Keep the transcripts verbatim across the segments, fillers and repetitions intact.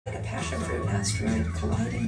like a passion fruit asteroid colliding.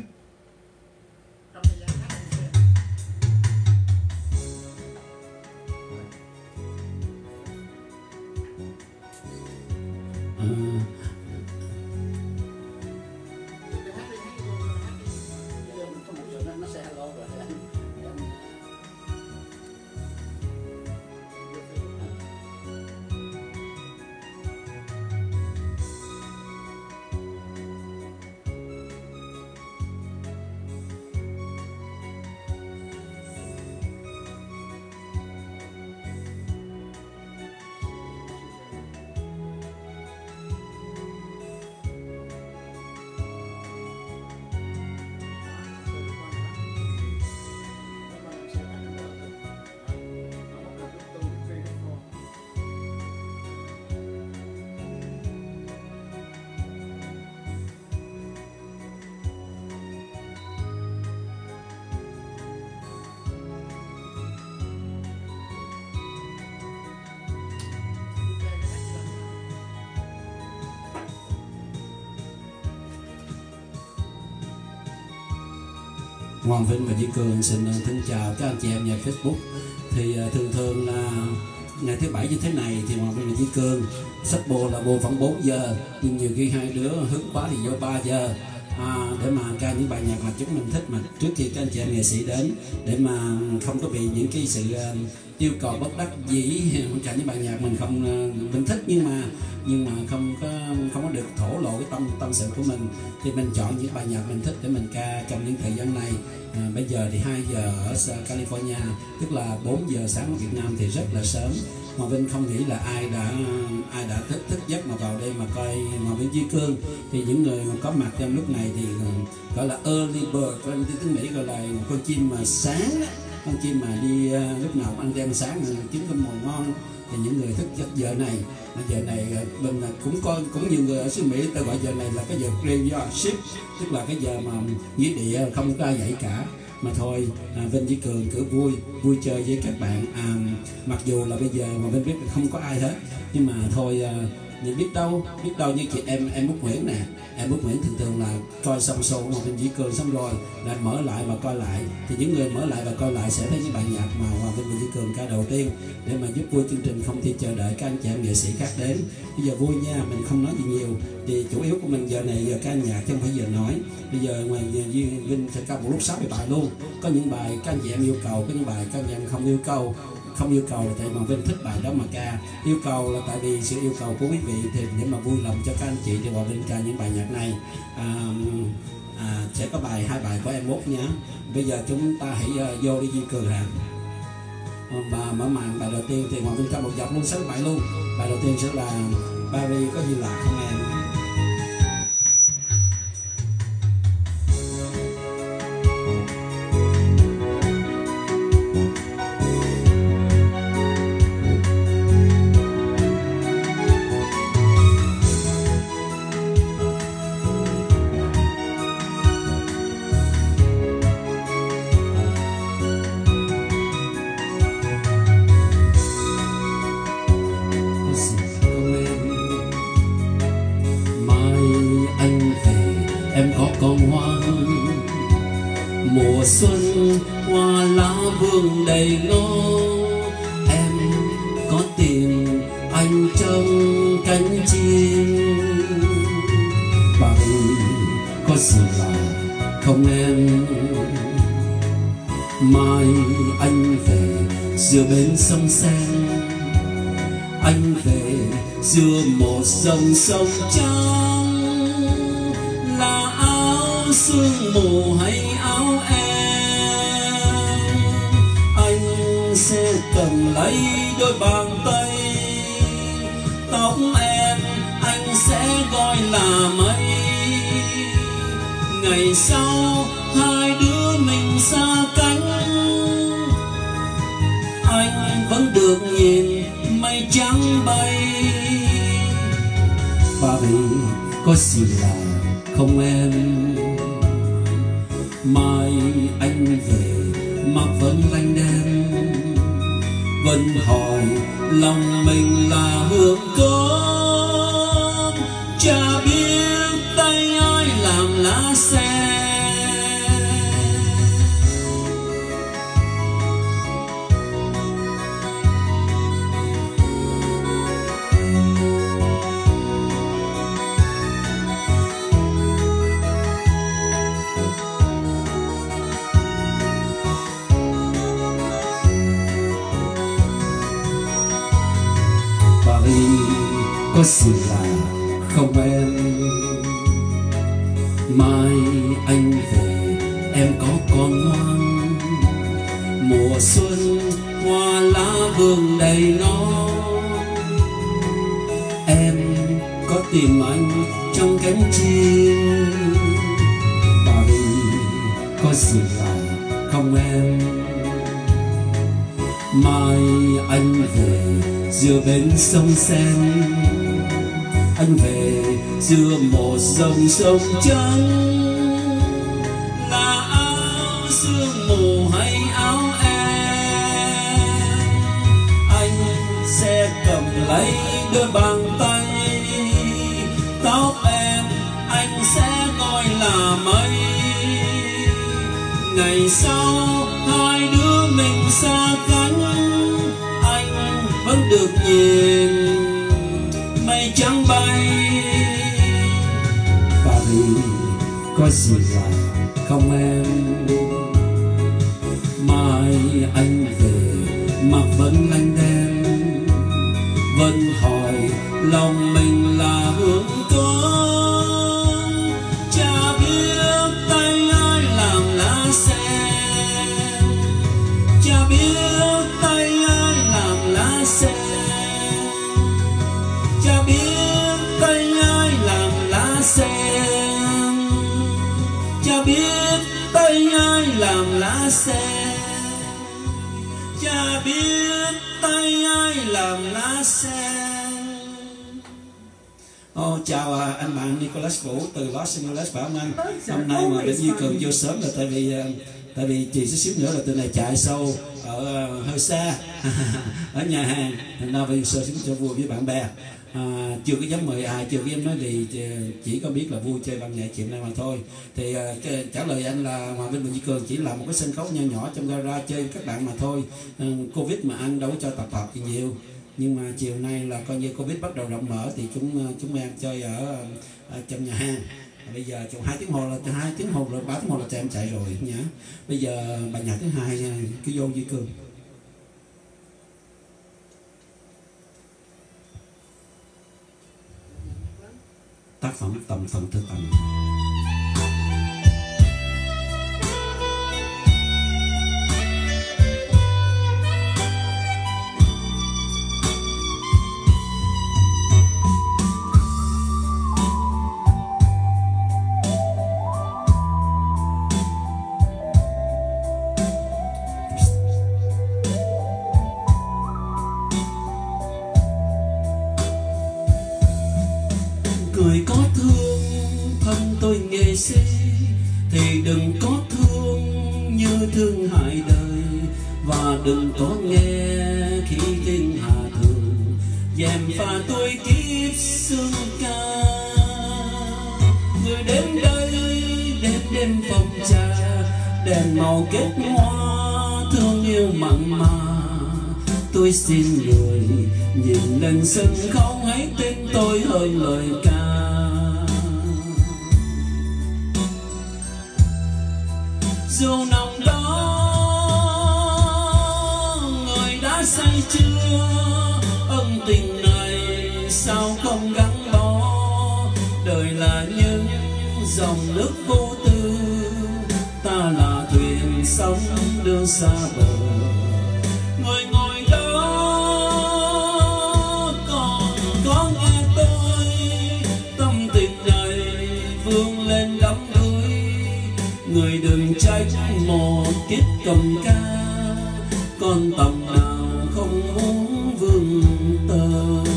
Hoàng Vinh và Duy Cường xin thân chào các anh chị em nhà Facebook. Thì uh, thường thường là ngày thứ bảy như thế này thì Hoàng Vinh và Duy Cường sách bồ là bồ khoảng bốn giờ, nhưng nhiều khi hai đứa hứng quá thì vô ba giờ à, để mà ca những bài nhạc mà chúng mình thích, mà trước khi các anh chị em nghệ sĩ đến, để mà không có bị những cái sự uh, yêu cầu bất đắc dĩ cả những bài nhạc mình không uh, mình thích nhưng mà nhưng mà không có không có được thổ lộ cái tâm tâm sự của mình, thì mình chọn những bài nhạc mình thích để mình ca trong những thời gian này. À, bây giờ thì hai giờ ở California, tức là bốn giờ sáng ở Việt Nam thì rất là sớm. Hoàng Vinh không nghĩ là ai đã ai đã thức thức giấc mà vào đây mà coi Hoàng Vinh Duy Cương. Thì những người có mặt trong lúc này thì gọi là early bird, con tiếng Mỹ gọi là con chim mà sáng đó, con chim mà đi uh, lúc nào cũng ăn đêm sáng kiếm cơm mồi ngon. Thì những người thức giấc giờ này, giờ này bên cũng có cũng nhiều người ở xứ Mỹ ta gọi giờ này là cái giờ graveyard shift, tức là cái giờ mà nghĩa địa không có ai dậy cả. Mà thôi, à, Vinh Duy Cường cứ vui vui chơi với các bạn. À, mặc dù là bây giờ mà Vinh biết không có ai hết, nhưng mà thôi, à, nhưng biết đâu biết đâu như chị em em Út Nguyễn nè, em Út Nguyễn thường thường là coi xong show mà Vinh Duy Cường xong rồi lại mở lại và coi lại, thì những người mở lại và coi lại sẽ thấy những bài nhạc mà Hoàng Vinh và Duy Cường ca đầu tiên để mà giúp vui chương trình, không thể chờ đợi các anh chị em nghệ sĩ khác đến. Bây giờ vui nha, mình không nói gì nhiều, thì chủ yếu của mình giờ này giờ ca nhạc chứ không phải giờ nói. Bây giờ ngoài Duy Vinh sẽ ca một lúc sáu bài luôn, có những bài các anh chị em yêu cầu, có những bài các anh chị em không yêu cầu. Không yêu cầu là tại Hoàng Vinh thích bài đó mà ca, yêu cầu là tại vì sự yêu cầu của quý vị, thì để mà vui lòng cho các anh chị thì Hoàng Vinh ca những bài nhạc này. À, à, sẽ có bài hai bài của em Út nhé. Bây giờ chúng ta hãy uh, vô đi Duy Cường hả? Và mở màn bài đầu tiên thì Hoàng Vinh ca một dọc luôn, sáu bài luôn. Bài đầu tiên sẽ là Paris có gì lạ không em? Mùa xuân hoa lá vương đầy ngô, em có tìm anh trong cánh chim. Paris có gì lạ không em? Mai anh về giữa bên sông Sen, anh về giữa một dòng sông trắng, là áo sương mù hay áo em, anh sẽ cầm lấy đôi bàn tay, tóc em anh sẽ gọi là mây. Ngày sau hai đứa mình xa cánh, anh vẫn được nhìn mây trắng bay. Paris có gì lạ không em? Mai anh về mặt vẫn lanh đen, vẫn hỏi lòng mình là hương cơm. Chả biết tay ai làm lá sen. Có sự là không em, mai anh về em có con ngoan. Mùa xuân hoa lá vườn đầy non, em có tìm anh trong cánh chim. Paris có sự là không em, mai anh về giữa bên sông Sen. Anh về giữa một dòng sông trắng, là áo sương mù hay áo em. Anh sẽ cầm lấy đôi bàn tay, tóc em anh sẽ gọi là mây. Ngày sau hai đứa mình xa cánh, anh vẫn được nhìn mây trắng bay. Paris có gì là không em, mai anh về mặt vẫn lanh đen, vẫn hỏi lòng mình là hướng con. Chả biết tay ai làm lá sen, chả biết tay ai làm lá sen, chả biết tay ai làm lá sen, chả biết tay ai làm lá sen, chả biết tay ai làm lá sen. Oh, chào à, anh bạn Nicholas Vũ từ Los Angeles bảo anh hôm nay mà đến Duy Cường vô sớm là tại vì tại vì chị sẽ xíu nữa là từ này chạy sâu ở uh, hơi xa ở nhà hàng, thành ra phải sơ xuống cho vui với bạn bè. À, chưa có dám mời ai, chưa có dám nói gì, chỉ có biết là vui chơi văn nghệ chuyện này mà thôi. Thì à, cái, trả lời anh là Hòa Vinh và Duy Cường chỉ là một cái sân khấu nho nhỏ trong gara chơi với các bạn mà thôi. à, Covid mà anh đâu có cho tập hợp gì nhiều, nhưng mà chiều nay là coi như Covid bắt đầu rộng mở thì chúng chúng em chơi ở, ở trong nhà hàng. Bây giờ trong hai tiếng hồ là hai tiếng hồ rồi ba tiếng hồ là cho em chạy rồi nhá. Bây giờ bài nhạc thứ hai cứ vô Duy Cường. Tác phẩm Tầm Phần Thư Tầm. Người có thương thân tôi nghệ sĩ thì đừng có thương như thương hại đời, và đừng có nghe khi thiên hạ thường dèm pha tôi kiếp xương ca. Người đến đây đêm đêm phòng trà, đèn màu kết hoa thương yêu mặn mà. Tôi xin người nhìn lên sân khấu hãy tin tôi hơn lời ca. Dù nằm đó người đã say chưa, ân tình này sao không gắn bó. Đời là những dòng nước vô tư, ta là thuyền sóng đưa xa bờ. Người ngồi đó còn có nghe tôi, tâm tình này vươn lên đắm đuối. Người đừng trách một kiếp cầm ca, con tầm nào không muốn vương tơ.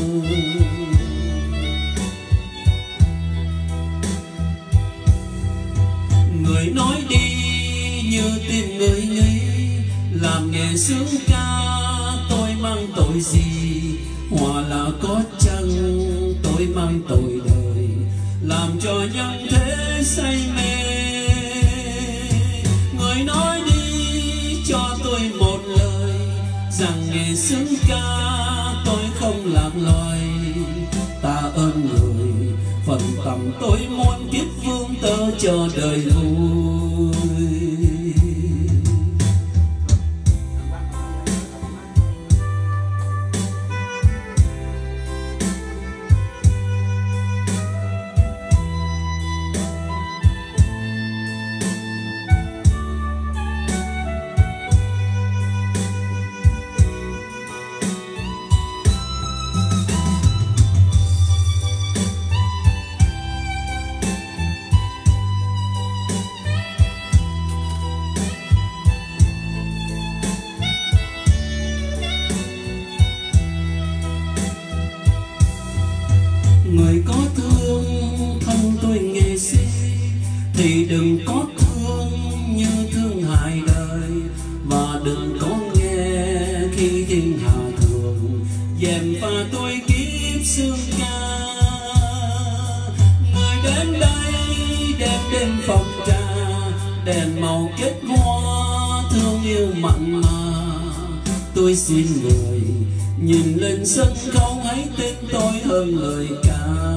Người nói đi như tin người nghĩ, làm nghề sướng ca tôi mang tội gì. Hòa là có chăng tôi mang tội đời, làm cho nhân thế say mê. Người nói đi cho tôi một lời rằng nghề xứng ca tôi không lạc loài. Ta ơn người phần tầm tôi muốn kiếp vương tơ cho đời vui. Người có thương thân tôi nghệ sĩ thì đừng có thương như thương hại đời, và đừng có nghe khi thiên hạ thường dèm pha tôi kiếp xương ca. Người đến đây đem đêm phòng trà đèn màu kết hoa thương yêu mặn mà. Tôi xin người nhìn lên sân khấu hãy tên tôi hơn lời ca.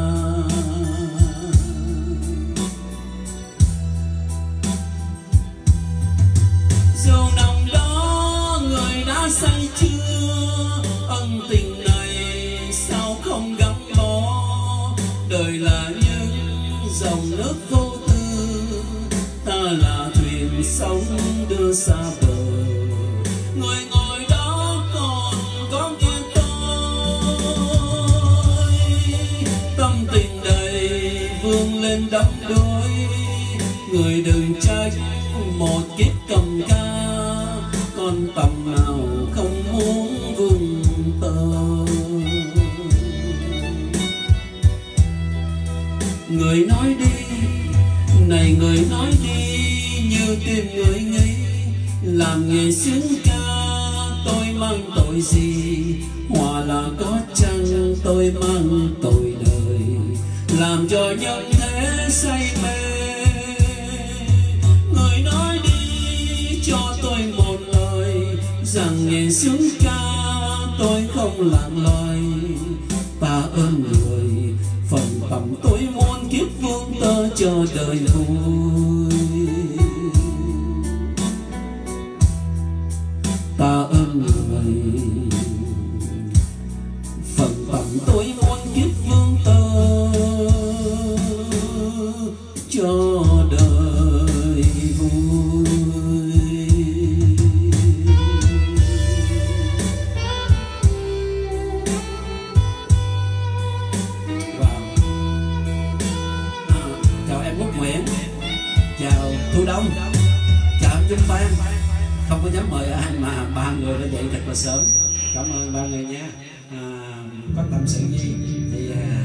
Dẫu năm đó người đã say chưa, ân tình này sao không gắn bó. Đời là những dòng nước vô tư, ta là thuyền sống đưa xa bờ. Người ngồi đó còn có nghe tôi, tâm tình đầy vươn lên đắm đuối. Người đừng trách một kiếp cầm ca, con tầm nào không muốn vùng tơ. Người nói đi, này người nói đi như tim người nghĩ. Làm nghề xứng ca tôi mang tội gì, hòa là có chăng tôi mang tội đời. Làm cho nhân thế say mê. Người nói đi cho tôi một lời rằng nghề xứng ca tôi không lạc loài. Ta ơn người phần tầm tôi muốn kiếp vương tơ cho đời vui. Ta ơn người phần tầm tôi muốn kiếp vương tơ cho đời vui. Wow. À, chào em Út Nguyễn, chào Thu Đông, chào anh Vinh Phan. Không có dám mời ai mà ba người đã dậy thật là sớm. Cảm ơn ba người nha. À, có tâm sự gì thì à,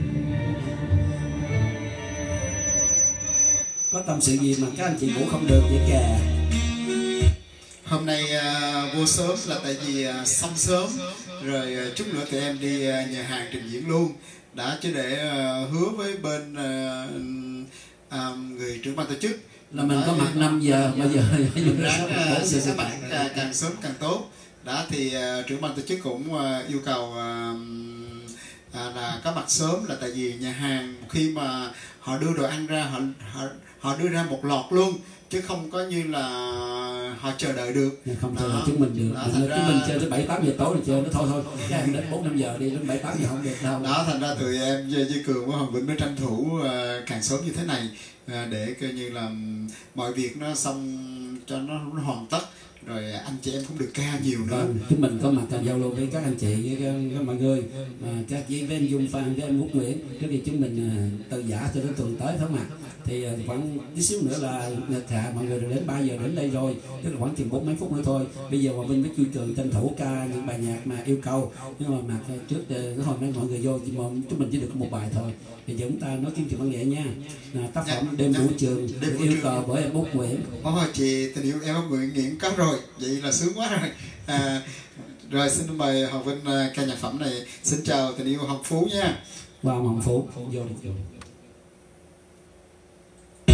có tâm sự gì mà các anh chị ngủ không được vậy kìa. Hôm nay à, vô sớm là tại vì à, xong sớm rồi, à, chút nữa tụi em đi à, nhà hàng trình diễn luôn. Đã chứ để à, hứa với bên à, à, người trưởng ban tổ chức là mình có mặt năm giờ, bây giờ sẽ sẽ mặt càng sớm càng tốt. Đã thì uh, trưởng ban tổ chức cũng uh, yêu cầu uh, uh, là có mặt sớm, là tại vì nhà hàng khi mà họ đưa đồ ăn ra họ họ, họ đưa ra một lọt luôn, chứ không có như là họ chờ đợi được. Không chờ đợi chúng mình được. Đó, chúng ra... mình chơi tới bảy tám giờ tối là chơi nó thôi thôi. Các em đến bốn năm giờ đi, đến bảy tám giờ không được đâu. Đó, thành ra tụi em Duy Cường với Hoàng Vĩnh mới tranh thủ uh, càng sớm như thế này, uh, để coi như là mọi việc nó xong cho nó, nó hoàn tất. Rồi anh chị em cũng được ca nhiều nữa. Vâng, chúng mình có mặt giao lưu với các anh chị với các, các mọi người, à, các chị với anh Dung Phan với anh Út Nguyễn. Trước khi chúng mình à, từ giả cho đến tuần tới thấu mặt thì à, khoảng tí xíu nữa là nghịch hạ mọi người đến ba giờ đến đây rồi, tức là khoảng chừng bốn mấy phút nữa thôi. Bây giờ Hòa Vinh với Duy Cường tranh thủ ca những bài nhạc mà yêu cầu, nhưng mà mặt trước cái hồi nay mọi người vô thì chúng mình chỉ được một bài thôi. Bây giờ chúng ta nói chương trình văn nghệ nha. À, tác phẩm dạ, đêm vũ trường được yêu cầu bởi em Út Nguyễn. Ôi chị tình yêu em Út Nguyễn nghiện có rồi, vậy là sướng quá rồi. À, rồi xin mời Hoàng Vinh ca nhạc phẩm này. Xin chào tình yêu Hồng Phú nha. Wow, Hồng Phú vô được vô.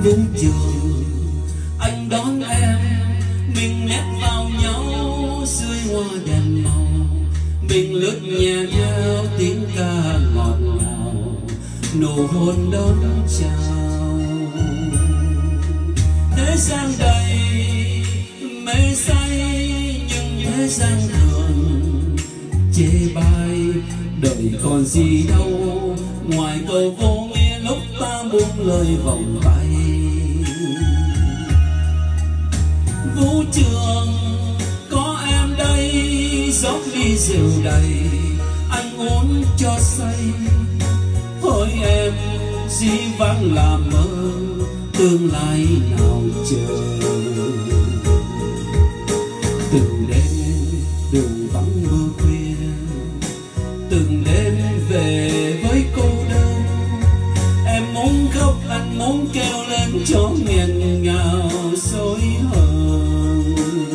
vũ trường anh đón em, mình nép vào nhau dưới hoa đèn màu, mình lướt nhẹ nhau tiếng ca ngọt ngào, nụ hôn đón chào. Thế gian đầy mê say nhưng thế gian thường chê bai, đời còn gì đâu ngoài câu vô nghĩa lúc ta buông lời vòng tay. Vũ trường có em đây, rót ly rượu đầy anh uống cho say, hỏi em dĩ vãng là mơ, tương lai nào chờ. Từng đêm đường vắng mưa khuya, từng đêm về với cô đơn, em muốn khóc anh muốn kêu lên cho nghẹn ngào dối hờn.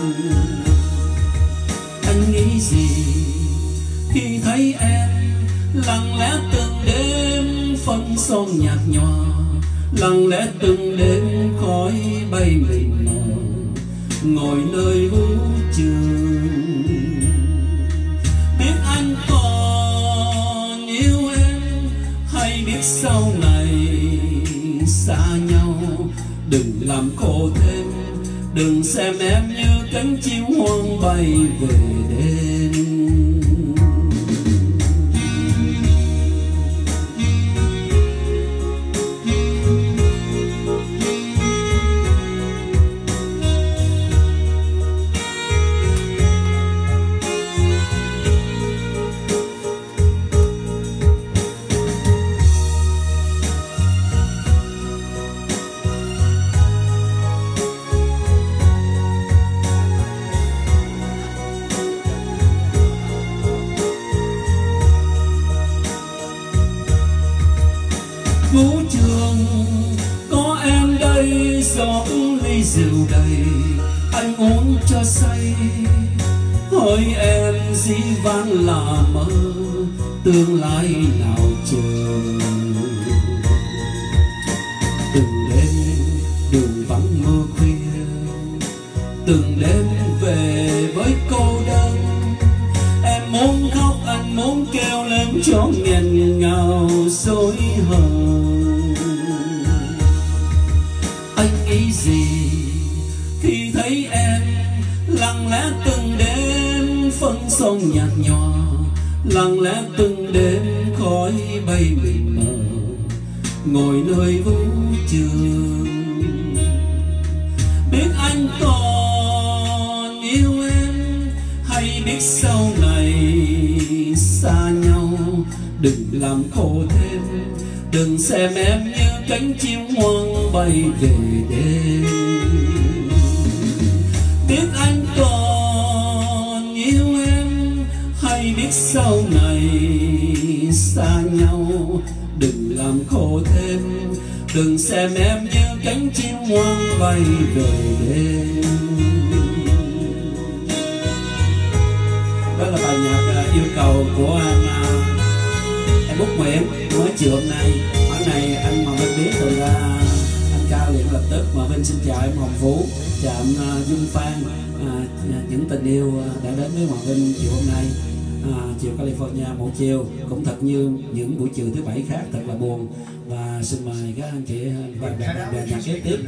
Anh nghĩ gì khi thấy em lặng lẽ từng đêm phân son nhạt nhòa, lặng lẽ từng đêm khói bay mịn mờ ngồi nơi vũ trường. Biết anh còn yêu em hay biết sau này xa nhau, đừng làm khổ thêm, đừng xem em như cánh chim hoang bay về đêm. Vũ trường có em đây, rót ly rượu đầy anh uống cho say, hỏi em dĩ vãng là mơ, tương lai nào chờ. Từng đêm đường vắng mưa khuya, từng đêm về với cô đơn, em muốn khóc anh muốn kêu lên cho nghẹn ngào dối hờn. Anh nghĩ gì khi thấy em lặng lẽ từng đêm phân son nhạt nhòa, lặng lẽ từng đêm khói bay mịn mờ ngồi nơi vũ trường. Biết anh còn yêu em hay biết sau này xa nhau, đừng làm khổ thêm, đừng xem em như cánh chim hoang bay về đêm. Biết anh còn yêu em hay biết sau này xa nhau, đừng làm khổ thêm, đừng xem em như cánh chim hoang bay về đêm. Đó là bài nhạc yêu cầu của anh em Út Nguyễn mới chiều hôm nay. Bản này anh Hoàng Vinh biết rồi, ra anh Cao liền lập tức. Mà Vinh xin chào em Hồng Phú, chào em Dung Phan, à, những tình yêu đã đến với Hoàng Vinh chiều hôm nay. À, chiều California một chiều cũng thật như những buổi chiều thứ bảy khác, thật là buồn. Và xin mời các anh chị và đoàn nhạc kế tiếp.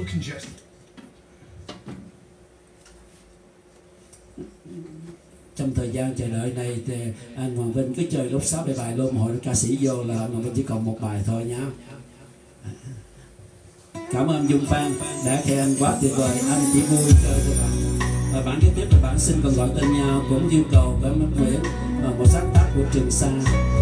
Trong thời gian chờ đợi này thì anh Hoàng Vinh cứ chơi lúc sáu bài bài luôn, hội ca sĩ vô là anh Hoàng Vinh chỉ còn một bài thôi nhá. Cảm ơn Dung Phan đã khen anh quá tuyệt vời, anh chỉ vui chơi thôi bạn. Và bản kế tiếp là bản Xin Còn Gọi Tên Nhau, cũng yêu cầu với Minh Nguyễn, một sáng tác của Trường Sa.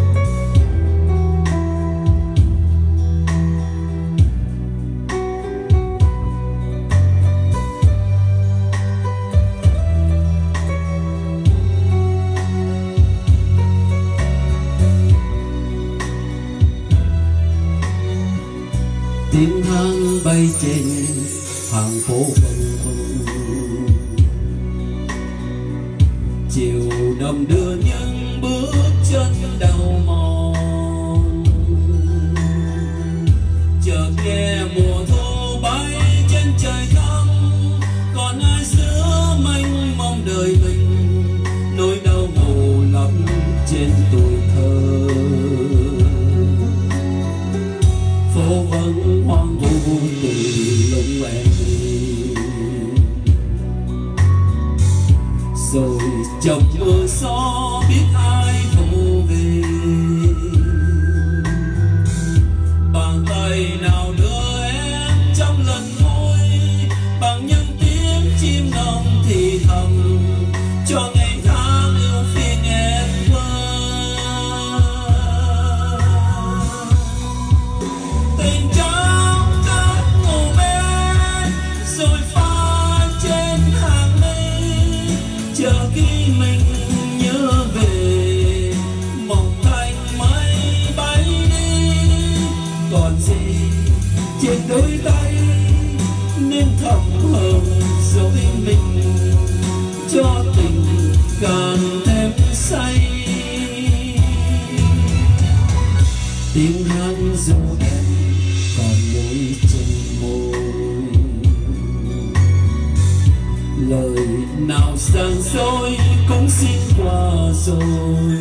Tiếng hát bay trên hàng phố vân vân, chiều đông đưa những bước chân đau mòn, chợt nghe mùa thu nào sang dối cũng xin qua rồi,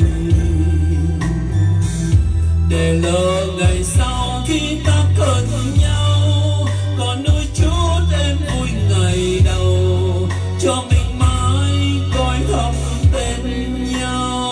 để lỡ ngày sau khi ta cần nhau, còn nuôi chút em vui ngày đầu, cho mình mãi coi thầm tên nhau.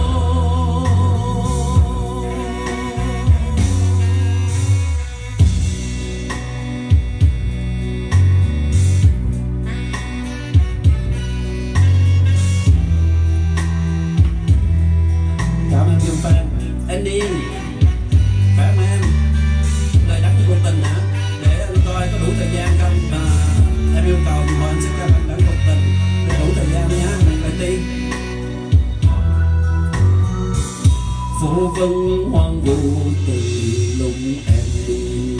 Cảm ơn Dương Phan. Andy, khỏe không em? Lời đắng như cuộc tình hả? Để anh coi có đủ thời gian không? À, em yêu cầu thì anh sẽ cho anh đắng cuộc tình để đủ thời gian nhá. Lời tiên phố vân hoang vu từ lúc em đi,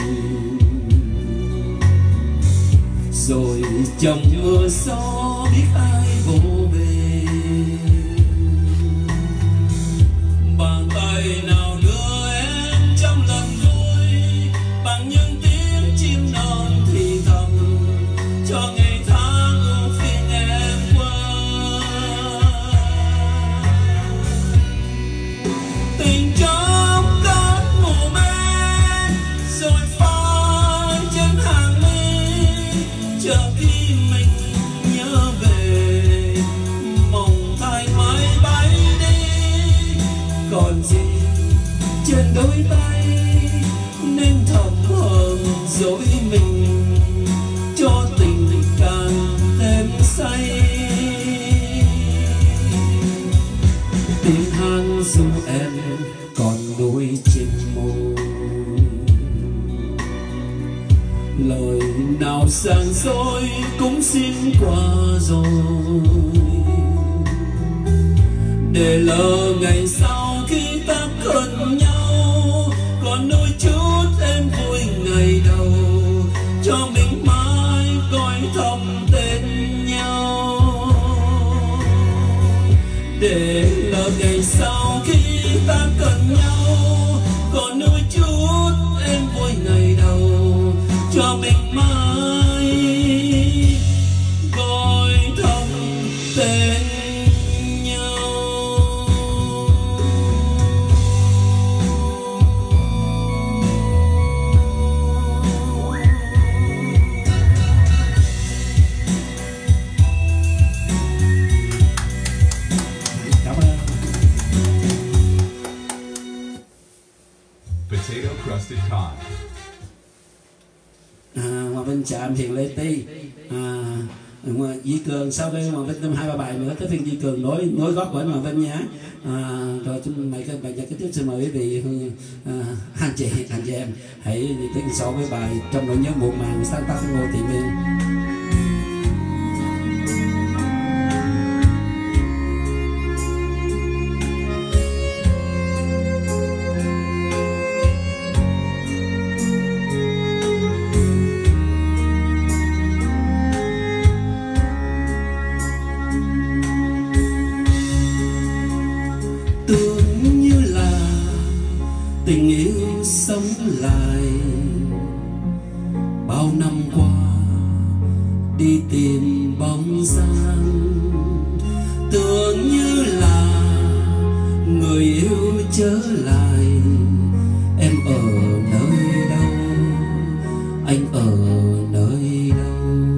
rồi trong mưa gió biết ai vô về, bàn tay nào đưa em trong lần vui, bằng những tiếng chim non thì thầm, cho ngày tháng ưu phiền em qua. Tình trong cơn mù mê, rồi phai trên hàng mi, chờ khi mình nhớ về, mộng thay mãi bay đi, còn gì trên đôi tay nên thầm hờn dối mình, cho tình càng thêm say. Tiếng hát ru em còn đôi trên môi, lời nào sang dối cũng xin qua rồi, để lỡ ngày sau khi ta cần nhau, còn đôi chút em vui ngày đầu, cho mình mãi coi thầm tên nhau, để lỡ ngày sau khi ta cần nhau, còn đôi chút em vui ngày đầu, cho mình mãi gọi thầm tên nhau. Cảm ơn. Potato crusted con. À, Hòa Vinh chạm Thiền Lê Ti, à, Di Cường sau đây Hòa Vinh thêm hai ba bài nữa tới phiên Di Cường nối nối gót của anh Hòa Vinh nhé. À, rồi chúng mày cái bài nhạc kế tiếp xin mời quý vị à, anh chị anh chị em hãy tiến sâu với bài Trong Nỗi Nhớ Muộn Màng sáng tác của Ngô Thị Miên. Tưởng như là tình yêu sống lại, bao năm qua đi tìm bóng dáng, tưởng như là người yêu trở lại. Em ở nơi đâu, anh ở nơi đâu?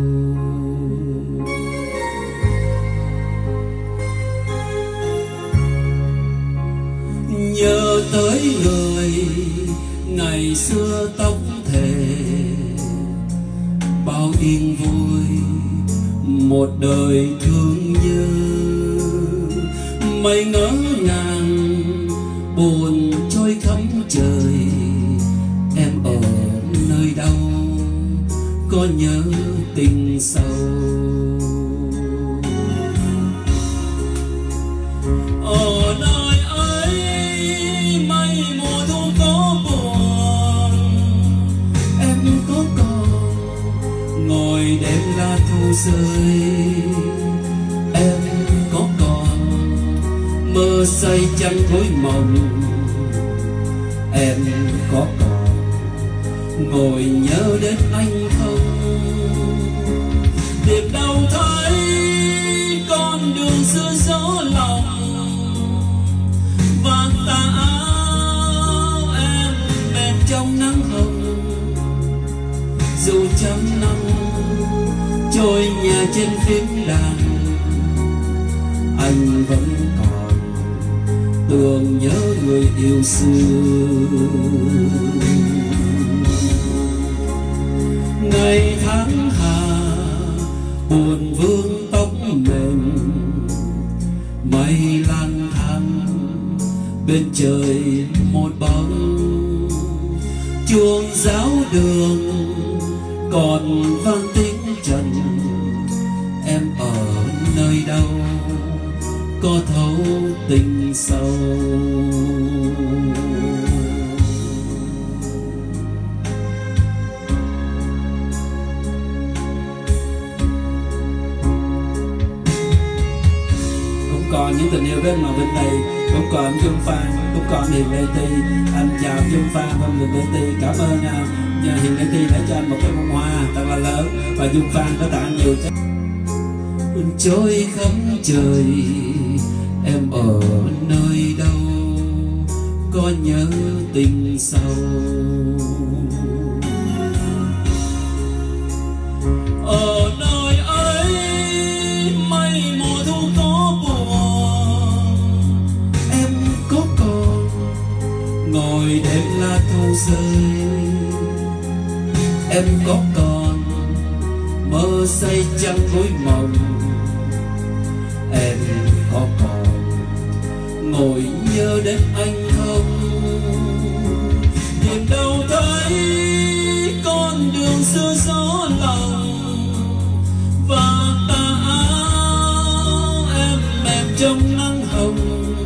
Nhớ tới người ngày xưa tóc thề, bao yên vui một đời thương nhớ. Mây ngỡ ngàng buồn trôi khắp trời, em ở nơi đâu có nhớ tình sâu? Ở nơi ấy mây mùa thu có buồn, em có còn ngồi đêm lá thu rơi. Em có còn mơ say chăn gối mộng, em có còn ngồi nhớ đến anh không? Tìm đâu thấy dù trăm năm trôi nhà trên phím đàn, anh vẫn còn tưởng nhớ người yêu xưa. Ngày tháng hà buồn vương tóc mềm, mây lang thang bên trời một bóng. Chuông giáo đường còn vang tiếng trần, em ở nơi đâu có thấu tình sâu. Cũng còn những tình yêu bên mà bên đây, cũng còn Dung Phan, cũng còn Hiền Lê Ti. Anh chào Dung Phan và Hiền Lê Ti, cảm ơn uh, Hiền Lê Ti đã cho anh một cái bông hoa thật là lớn, và Dung Phan đã tặng nhiều cho trôi khắp trời. Em ở nơi đâu có nhớ tình sâu, ở nơi ấy mây mùa thu có buồn. Em có còn ngồi đêm lá thu rơi, em có còn mơ say trăng gối mộng. Em có còn ngồi nhớ đến anh không? Tìm đâu thấy con đường xưa gió lòng, và tà áo em mềm trong nắng hồng.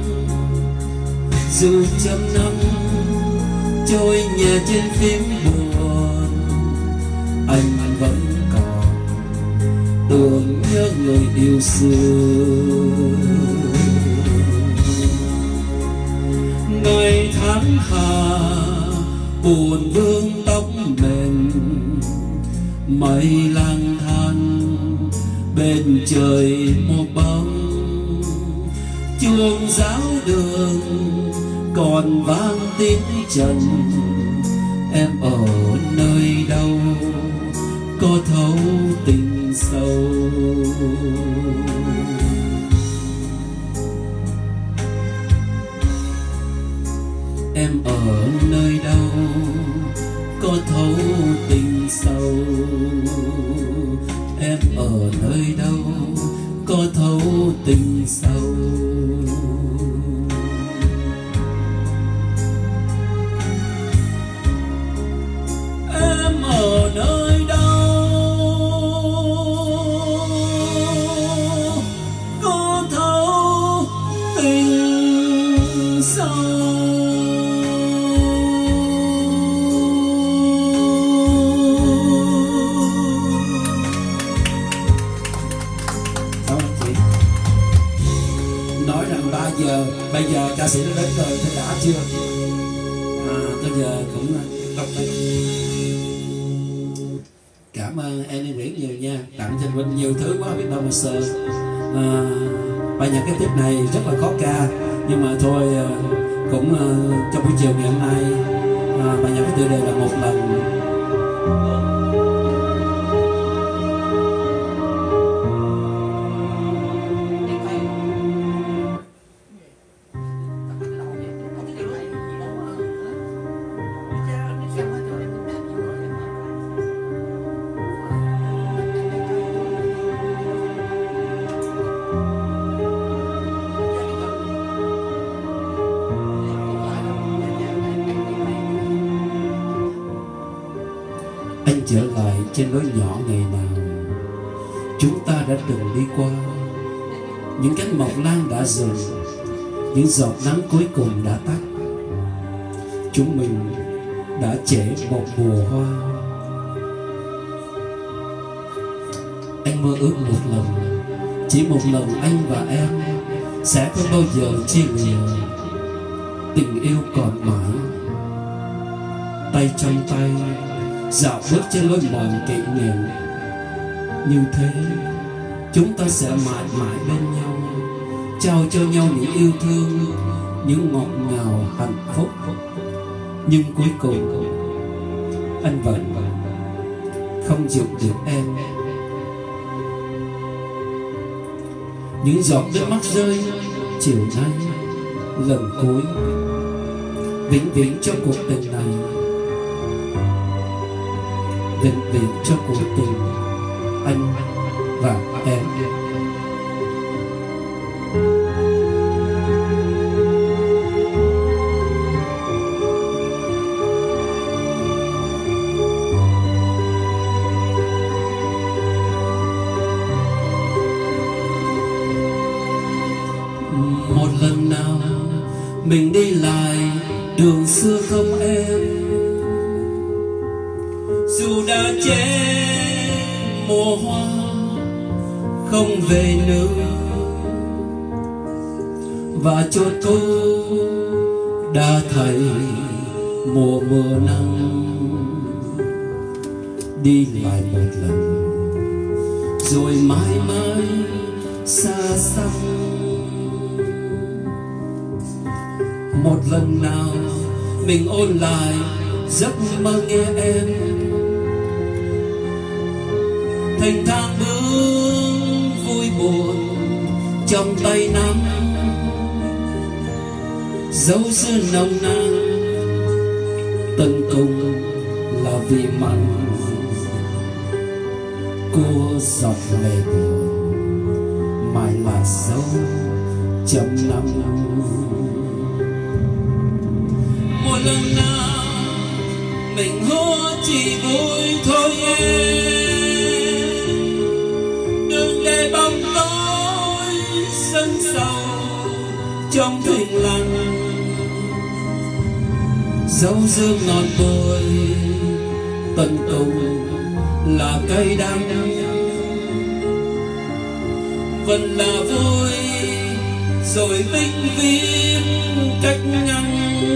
Dù trăm năm trôi nhà trên phím buồn, anh vẫn còn tưởng nhớ người yêu xưa. Ngày tháng hà buồn vương tóc mềm, mây lang thang bên trời một bóng. Chuông giáo đường còn vang tiếng trần, em ở nơi đâu có thấu tình sâu. Em ở nơi đâu có thấu tình sâu. Em ở nơi đâu có thấu tình sâu. Em ở nơi đâu có thấu tình sâu. Nói rằng ba giờ, bây giờ ca sĩ nó đến rồi, thấy đã chưa? À, tới giờ cũng đọc đây. Cảm ơn em Nguyễn nhiều nha, tặng cho Vinh nhiều thứ quá biết đâu mà sơ. À, bài nhạc cái tiếp này rất là khó ca, nhưng mà thôi cũng uh, trong buổi chiều ngày hôm nay, à, bài nhạc cái tựa đề là Một Lần. Anh trở lại trên lối nhỏ ngày nào chúng ta đã từng đi qua. Những cánh mọc lan đã dừng, những giọt nắng cuối cùng đã tắt. Chúng mình đã trễ một mùa hoa. Anh mơ ước một lần, chỉ một lần anh và em sẽ không bao giờ chia lìa. Tình yêu còn mãi, tay trong tay dạo bước trên lối mòn kỷ niệm. Như thế chúng ta sẽ mãi mãi bên nhau, trao cho nhau những yêu thương, những ngọt ngào hạnh phúc. Nhưng cuối cùng anh vẫn không dịu được em. Những giọt nước mắt rơi chiều nay lần cuối, vĩnh viễn cho cuộc tình này, vĩnh viễn cho cuộc tình anh và em. Một lần nào mình đi lại đường xưa không em, dù đã chết mùa hoa không về nữa, và cho thu đã thấy mùa mưa nắng. Đi lại một lần rồi mãi mãi xa xăm. Một lần nào mình ôn lại giấc mơ nghe em, thành thang bước vui buồn trong tay nắm, dấu dư nồng nàn tận cùng là vì mặn của giọt lệ buồn, mãi là dấu chấm năm. Một lần nào mình hô chỉ vui thôi em, đừng để bóng tối sân sầu trong thinh lặng, dấu dương ngọt bùi tận cùng là cây đắng, vẫn là vui rồi vĩnh viễn cách ngăn.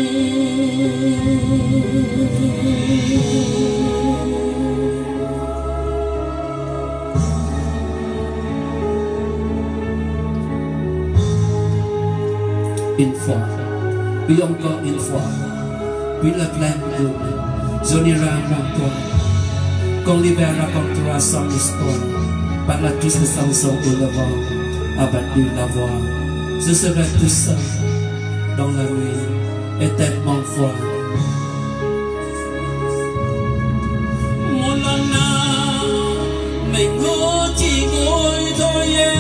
Une fois, oui encore une fois, puis la plaine brûle, jaune ira mon toi, quand l'hiver racontera son histoire, par la triste chanson où le vent a battu la voix, je serai tout seul dans la nuit et tellement froid. Một lần nào mình hô chỉ vui thôi em,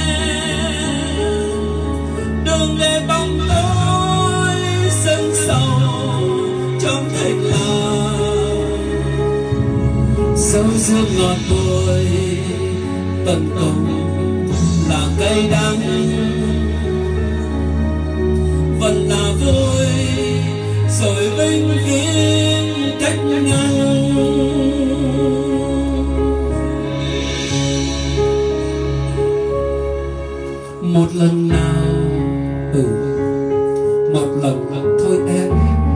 đừng để bóng tối sân sầu trong thinh lặng, dấu dương ngọt bùi tận cùng là cây đắng, vẫn là vui rồi vĩnh viễn cách ngăn. Một lần nào, ừ, một lần thôi em,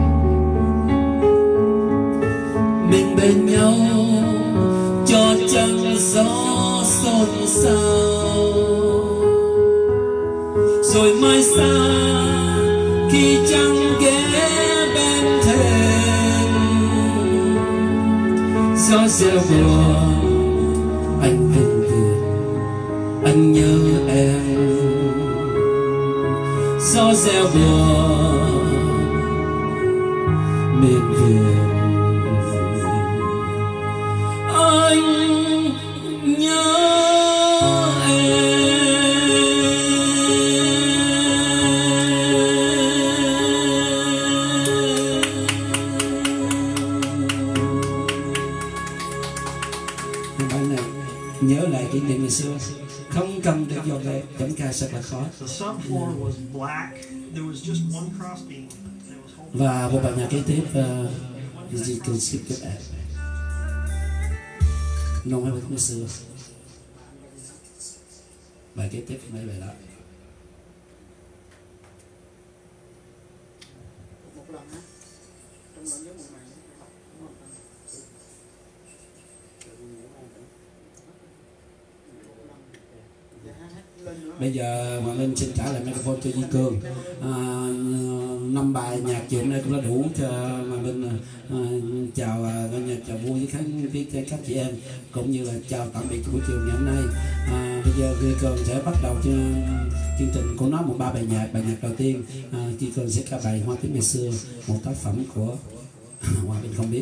mình bên nhau cho trăng gió xôn xao, rồi mai xa khi trăng ghé bên thềm, gió reo buồn anh vĩnh viễn anh nhớ em, gió reo buồn miền Việt anh nhớ em. Bài này nhớ lại kỷ niệm ngày xưa, không cầm được giọt lệ, chấm ca rất là khó. Và một bài nhạc kế tiếp uh, gì cần skip kết ạc nông hay ngày xưa. Bài kế tiếp mấy bài đó. Bây giờ Hoàng Linh xin trả lại microphone cho Di Cương. À, năm bài nhạc chiều hôm nay cũng đã đủ cho mà mình à, chào à, chào vui với các, với các chị em, cũng như là chào tạm biệt buổi chiều ngày hôm nay. À, bây giờ Duy Cường sẽ bắt đầu chương, chương trình của nó một ba bài nhạc. Bài nhạc đầu tiên à, Duy Cường sẽ ca bài Hoa Tím Ngày Xưa, một tác phẩm của Hoa Bình không biết.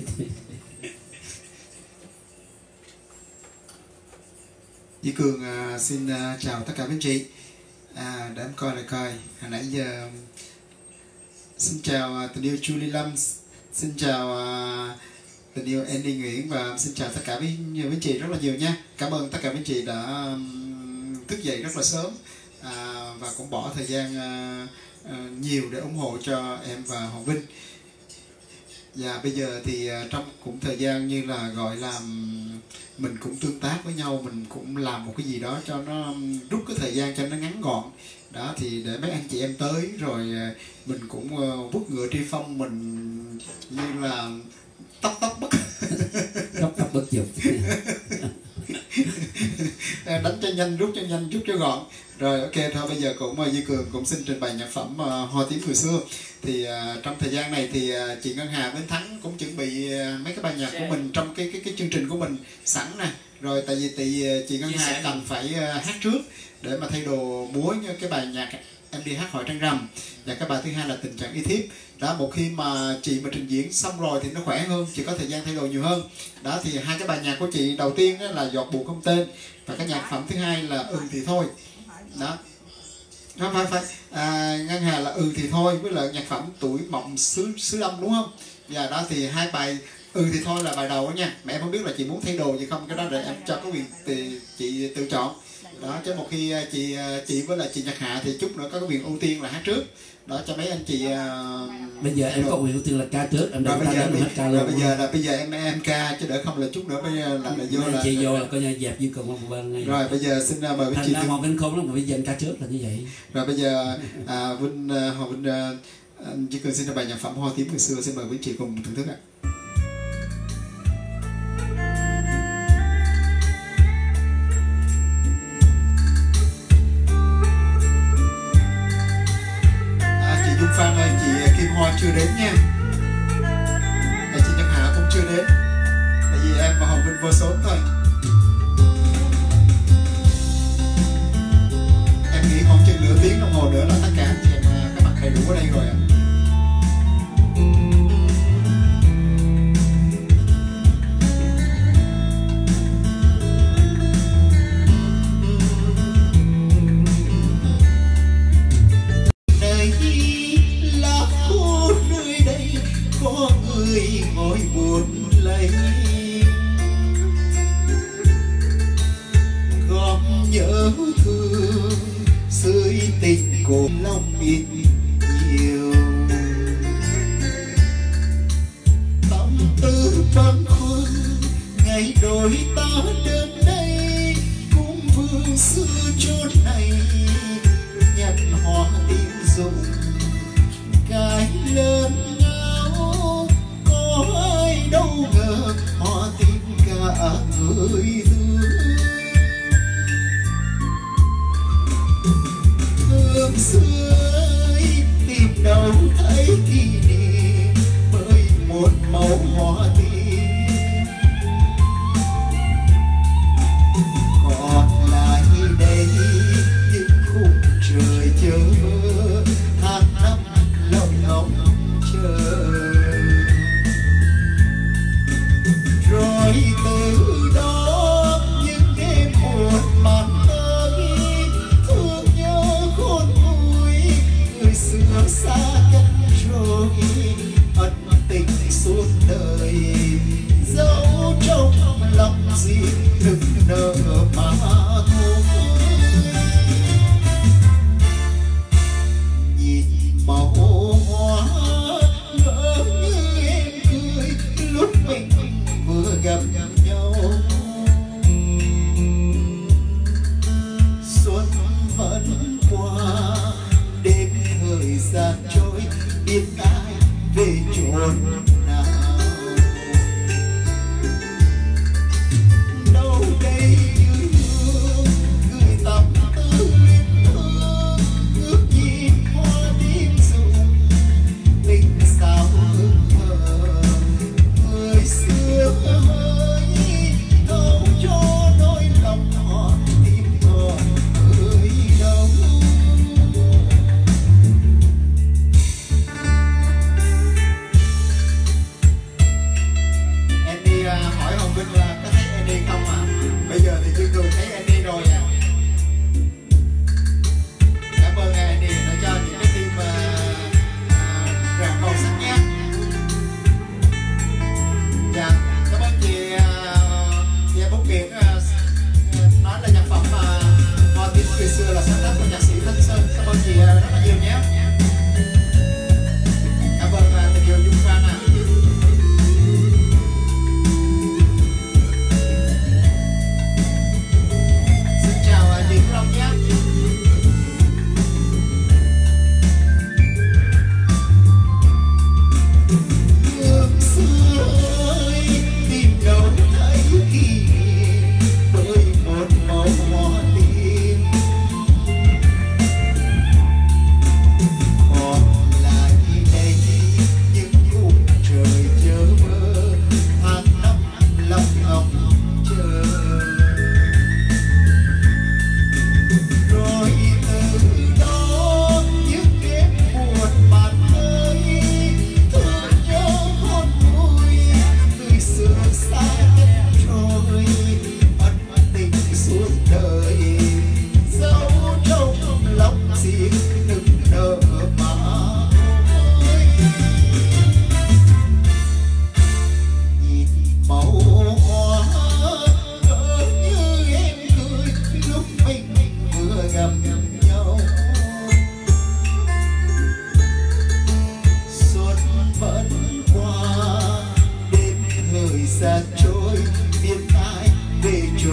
Duy Cường à, xin à, chào tất cả quý anh chị. À, để em coi lại coi hồi nãy giờ. Xin chào uh, tình yêu Julie Lâm, xin chào uh, tình yêu Andy Nguyễn, và xin chào tất cả quý quý chị rất là nhiều nha. Cảm ơn tất cả quý chị đã um, thức dậy rất là sớm uh, và cũng bỏ thời gian uh, uh, nhiều để ủng hộ cho em và Hoàng Vinh. Và bây giờ thì uh, trong cũng thời gian như là gọi là mình cũng tương tác với nhau, mình cũng làm một cái gì đó cho nó rút cái thời gian cho nó ngắn gọn. Đó thì để mấy anh chị em tới rồi mình cũng vuốt ngựa tri phong, mình như là tóc tóc bất tóc tóc bất dục đánh cho nhanh, rút cho nhanh, rút cho gọn. Rồi ok thôi, bây giờ cũng Duy Cường cũng xin trình bày nhạc phẩm uh, Hoa Tím Người Xưa. Thì uh, trong thời gian này thì uh, chị Ngân Hà với Thắng cũng chuẩn bị uh, mấy cái bài nhạc của mình trong cái cái cái chương trình của mình sẵn nè. Rồi tại vì thì uh, chị Ngân Hà cần phải uh, hát trước để mà thay đồ múa như cái bài nhạc Em Đi Hát Hỏi Trăng Rằm, và cái bài thứ hai là Tình Trạng Y Thiếp. Đó, một khi mà chị mà trình diễn xong rồi thì nó khỏe hơn, chị có thời gian thay đồ nhiều hơn. Đó thì hai cái bài nhạc của chị đầu tiên là Giọt Buồn Không Tên, và cái nhạc phẩm thứ hai là Ừ Thì Thôi. Đó, không phải phải à, Ngân Hà là Ừ Thì Thôi, với lại nhạc phẩm Tuổi Mộng Xứ Xứ Lâm đúng không? Và đó thì hai bài Ừ Thì Thôi là bài đầu đó nha. Mà em không biết là chị muốn thay đồ gì không, cái đó để em cho có quyền thì chị tự chọn. Đó, chứ một khi chị chị với là chị Nhật Hạ thì chút nữa có cái quyền ưu tiên là hát trước. Đó cho mấy anh chị. Uh, bây giờ em có quyền ưu tiên là ca trước, em rồi bây giờ, bây, hết ca rồi luôn. bây giờ là bây giờ em em ca chứ đỡ không là chút nữa bây giờ là, là vô là chị vô là coi như dẹp Duy Cường một bên ngay. Rồi bây giờ xin uh, mời quý chị. Thành ra Hoàng Vinh không lắm, mà bây giờ em ca trước là như vậy. Rồi bây giờ à, Vinh uh, Hoàng Vinh uh, Duy Cường xin bài nhạc phẩm Hoa Tím Người Xưa, xin mời quý chị cùng thưởng thức ạ. Dung Phan ơi, chị Kim Hoa chưa đến nha. Và chị Nhật Hạ cũng chưa đến. Tại vì em và Hồng Vinh vô sớm thôi. Em nghĩ khoảng chừng nửa tiếng đồng hồ nữa là tất cả anh chị em các mặt đầy đủ ở đây rồi ạ. Ngồi buồn lấy góp nhớ thương dưới tình của lòng ít nhiều, tâm tư bâng khuâng ngày đôi ta đến đây cũng vương xưa chốn này, nhặt hoa tim rụng cái lớn ai đâu ngờ họ tìm cả người thương. Hương xưa tìm đâu thấy kỷ niệm với một màu hoa tim, còn lại đây những khung trời chờ tháng năm lòng ngóng chờ. Rồi từ đó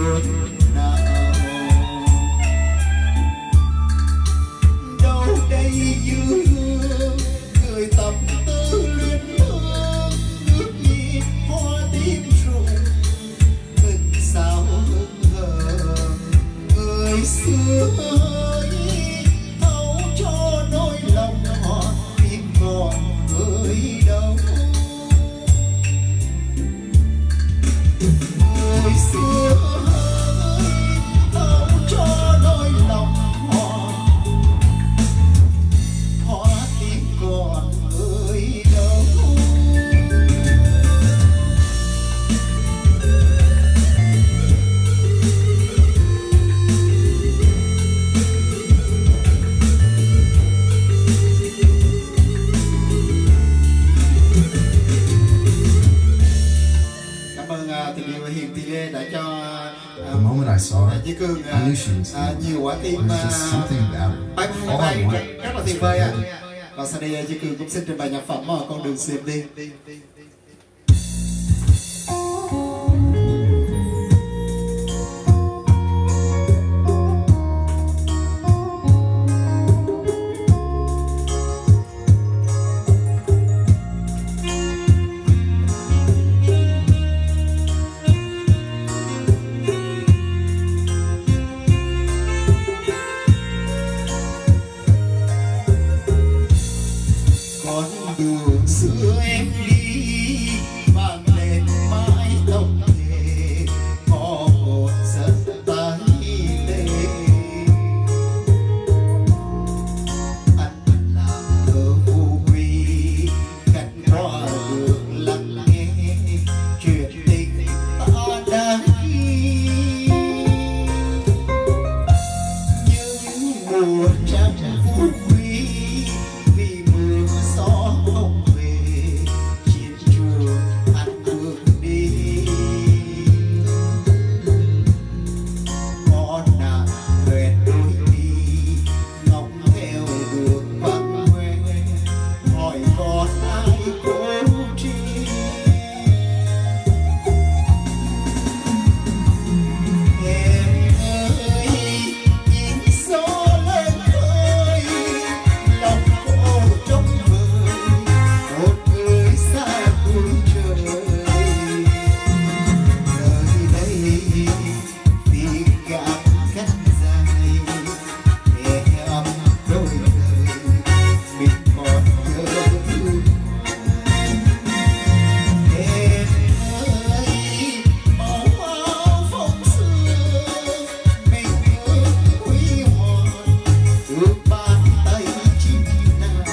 phương nào. Đâu đây dư hương người tâm tư luyến thương, ước nhìn hoa tím rụng tình sao hững hờ. Người xưa ơi thấu cho nỗi lòng họ tim còn người đâu. Người xưa ơi thấu cho nỗi lòng họ họ tim còn người đâu. Tình yêu Hiền Thị Lê đã cho The moment I saw her, Duy Cương I knew she was uh, nhiều quả tim There's just something about it. bay All bay I bay want rất là is tuyệt for vời ạ. her. Và sau đây Duy Cương cũng xin trình bày nhạc phẩm mà Con đường xem đi. Con đường xưa em đi vang lên mái tóc thề, có một giấc tái lệ. Anh làm thơ vô quy cắt qua đường lắng nghe chuyện tình ta đã ghi. Những mùa trăng phút quý vì mưa gió không về, chiến trường anh bước đi. Có nàng về đôi đi ngóng theo đường vắng hoe, hỏi còn ai cố chi. Em ơi nhìn gió lên khơi, lòng cô trong vời một người xa cuối trời. Nơi đây vì gạt cắt dài để ấm đôi đời mình còn nhớ thương. Em ơi màu áo phong xưa mình ước huy hoàng ước bàn tay chim nào.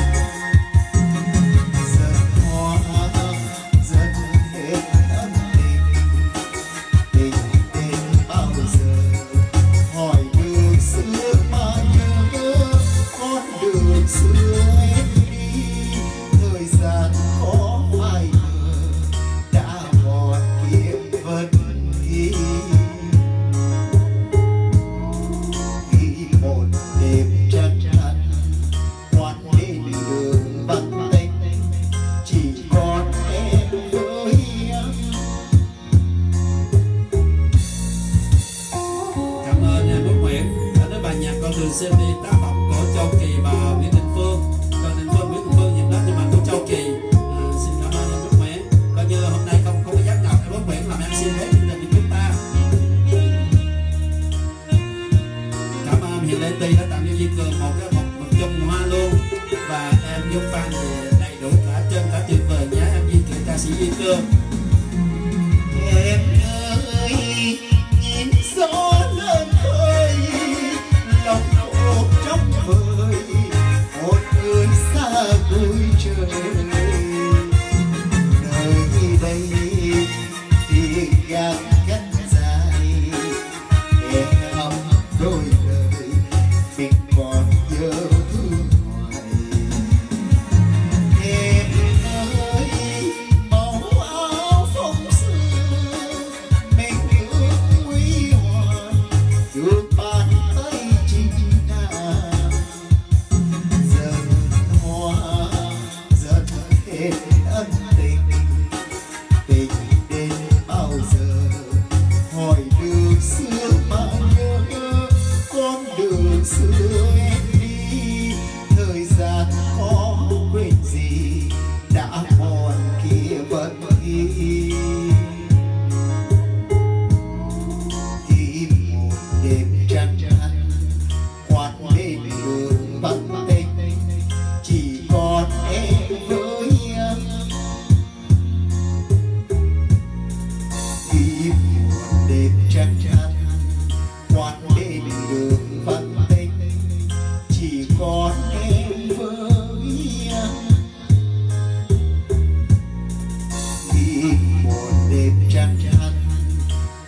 Dần hoa dần hết ân tình, tình đến bao giờ hỏi đường xưa mà nhớ. Con đường xưa em đi thời gian khó phai mờ, đã một kiếp vẫn ghi. Ghi một đêm chân thật ngoan đến đường vắng tênh, chỉ còn em với em. Cảm ơn em Quốc Nguyễn đã đến bài nhạc Con đường xem đi, tác phẩm của Châu Kỳ và Nguyễn Đình Phương. Còn Đình Phương, Nguyễn Đình Phương dịp đó nhưng mà của Châu Kỳ. À, xin cảm ơn em Quốc Nguyễn. Coi như hôm nay không không có dắt nào em Quốc Nguyễn làm em xin hết chương trình của chúng ta. Cảm ơn Hiền Lê Ty đã tặng cho Duy Cường một cái một, một chung hoa luôn. Và em Dung Phan thì đầy đủ cả chân cả tuyệt vời nhé em Duy Cường, ca sĩ Duy Cường. Em ơi nhìn gió lên khơi, lòng cô trong vời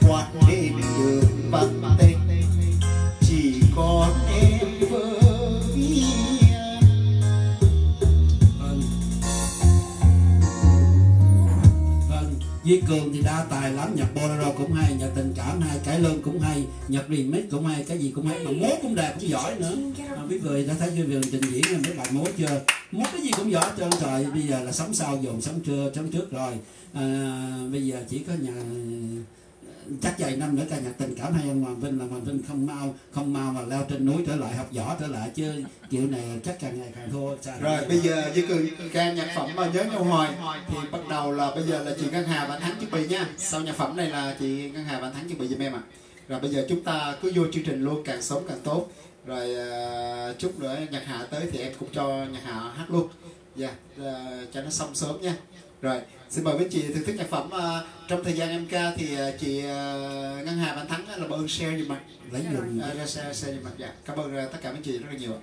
quạt đêm đường vắng tênh, chỉ còn em với Duy Cường thì đa tài lắm, nhạc bolero cũng hay, nhạc tình cảm hay, cải lương cũng hay, nhạc remix cũng hay, cái gì cũng hay, mà múa cũng đẹp cũng giỏi nữa. À, quý vị đã thấy Duy Cường trình diễn mấy bài múa chưa? Múa cái gì cũng giỏi trơn trời. Bây giờ là sống sau dồn sống trưa sống trước rồi. À, bây giờ chỉ có nhà chắc vài năm nữa ca nhạc tình cảm hay ông Hoàng Vinh là Hoàng Vinh không mau không mau mà leo trên núi trở lại, học võ trở lại, chứ kiểu này chắc càng ngày càng thua. Sao rồi bây giờ Duy Cường ca nhạc phẩm mà Nhớ Nhau Hoài thì bắt đầu là bây giờ là chị Ngân Hà và anh Thắng chuẩn bị nha. Sau nhạc phẩm này là chị Ngân Hà và anh Thắng chuẩn bị giùm em ạ. À. Rồi bây giờ chúng ta cứ vô chương trình luôn, càng sớm càng tốt. Rồi uh, chút nữa nhạc Hạ tới thì em cũng cho nhạc Hạ hát luôn. Dạ, yeah, uh, cho nó xong sớm nha. Rồi, xin mời quý chị thưởng thức nhạc phẩm. Uh, trong thời gian em ca thì uh, chị uh, Ngân Hà và anh Thắng là ơn share giùm ạ. Lấy dùng uh, ra share, share giùm ạ. Dạ, cảm ơn uh, tất cả quý chị rất là nhiều ạ.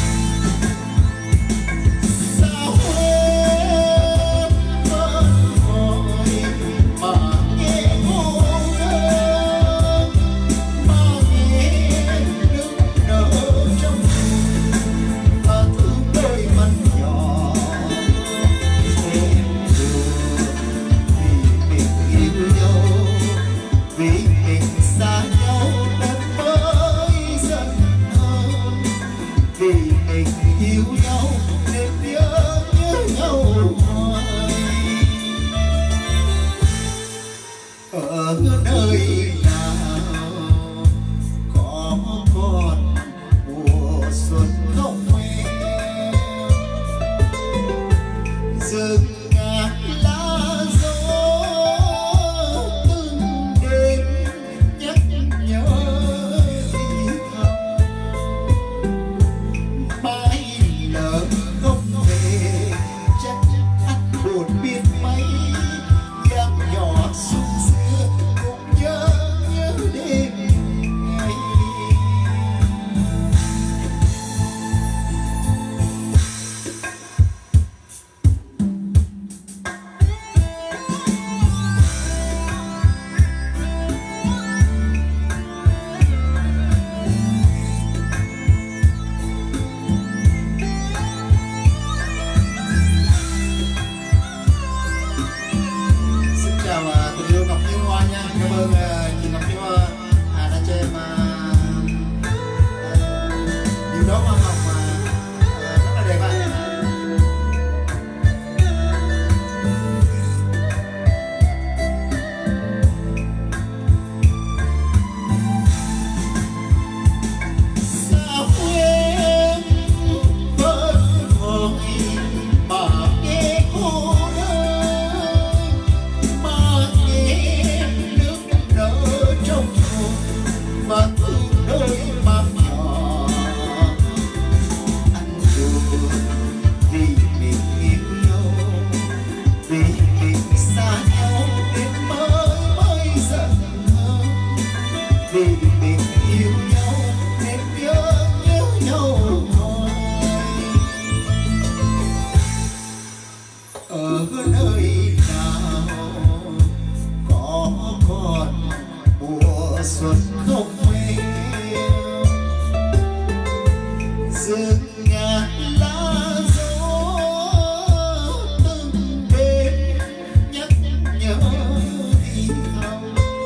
Sao ở nơi nào có còn mùa xuân không về rừng ngàn lá gió từng đêm nhắc nhở đi thăm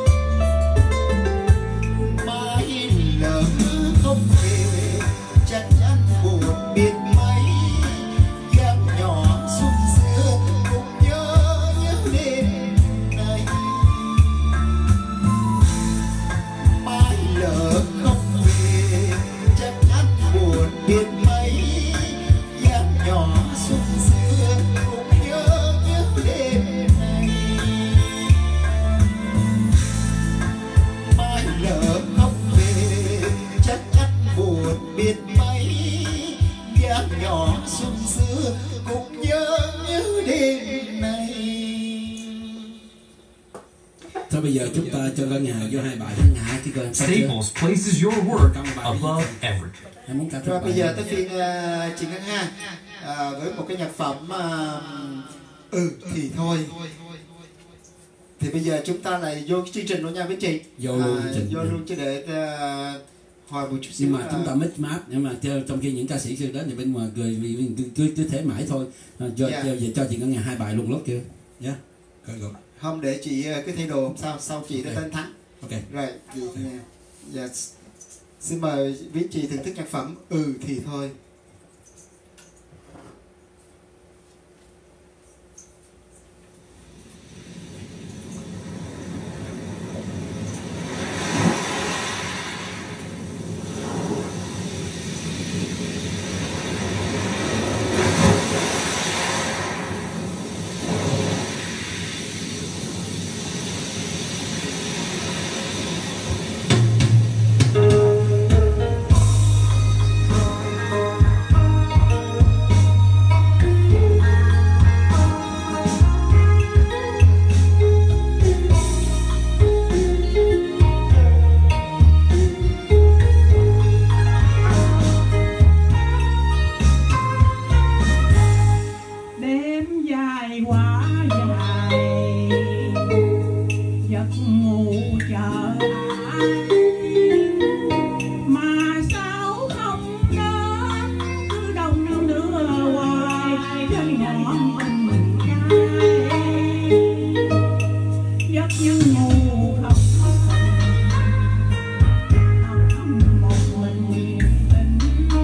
mãi lỡ không về chắc chắn buồn biết mấy em nhỏ xuống xưa cũng nhớ nhớ đêm này mãi lỡ không về chắc chắn buồn biết mấy em nhỏ xuống xưa cũng nhớ nhớ đêm này mãi lỡ không về chắc chắn buồn biết mấy em nhỏ xuống xưa cũng nhớ nhớ đêm này. Thôi bây giờ chúng ta cho Ngân Hà vô hai bài Ngân Hà chứ coi sao chưa? Staples places your work above everything. Em muốn ca Rồi bài bây giờ tới phiên uh, chị Ngân Hà uh, với một cái nhạc phẩm uh, ừ thì thôi. Thì bây giờ chúng ta lại vô cái chương trình luôn nha quý chị. Vô luôn À, chương trình. vô luôn chứ để uh, hồi một chút xíu. Nhưng mà chúng ta uh, mix match, nhưng mà theo- trong khi những ca sĩ kêu đến thì bên ngoài cười vì vì cứ cứ, cứ thế mãi thôi. À, cho, Dạ. cho, cho chị Ngân Hà hai bài luôn lúc kêu nhé. Coi rồi. không để chị uh, cứ thay đồ hôm sau sau chị đã Ok. tên thắng. Ok. Rồi chị uh, yes. Xin mời quý chị thưởng thức nhạc phẩm ừ thì thôi. Đêm dài quá dài giấc ngủ chờ ai mà sao không đến cứ đông đưa hoài trên ngọn mình cay giấc như ngủ khóc khóc một mình tình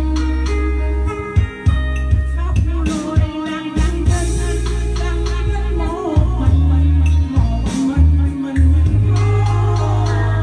khóc rồi lặng lặng trên lặng trên một mình một mình mình thôi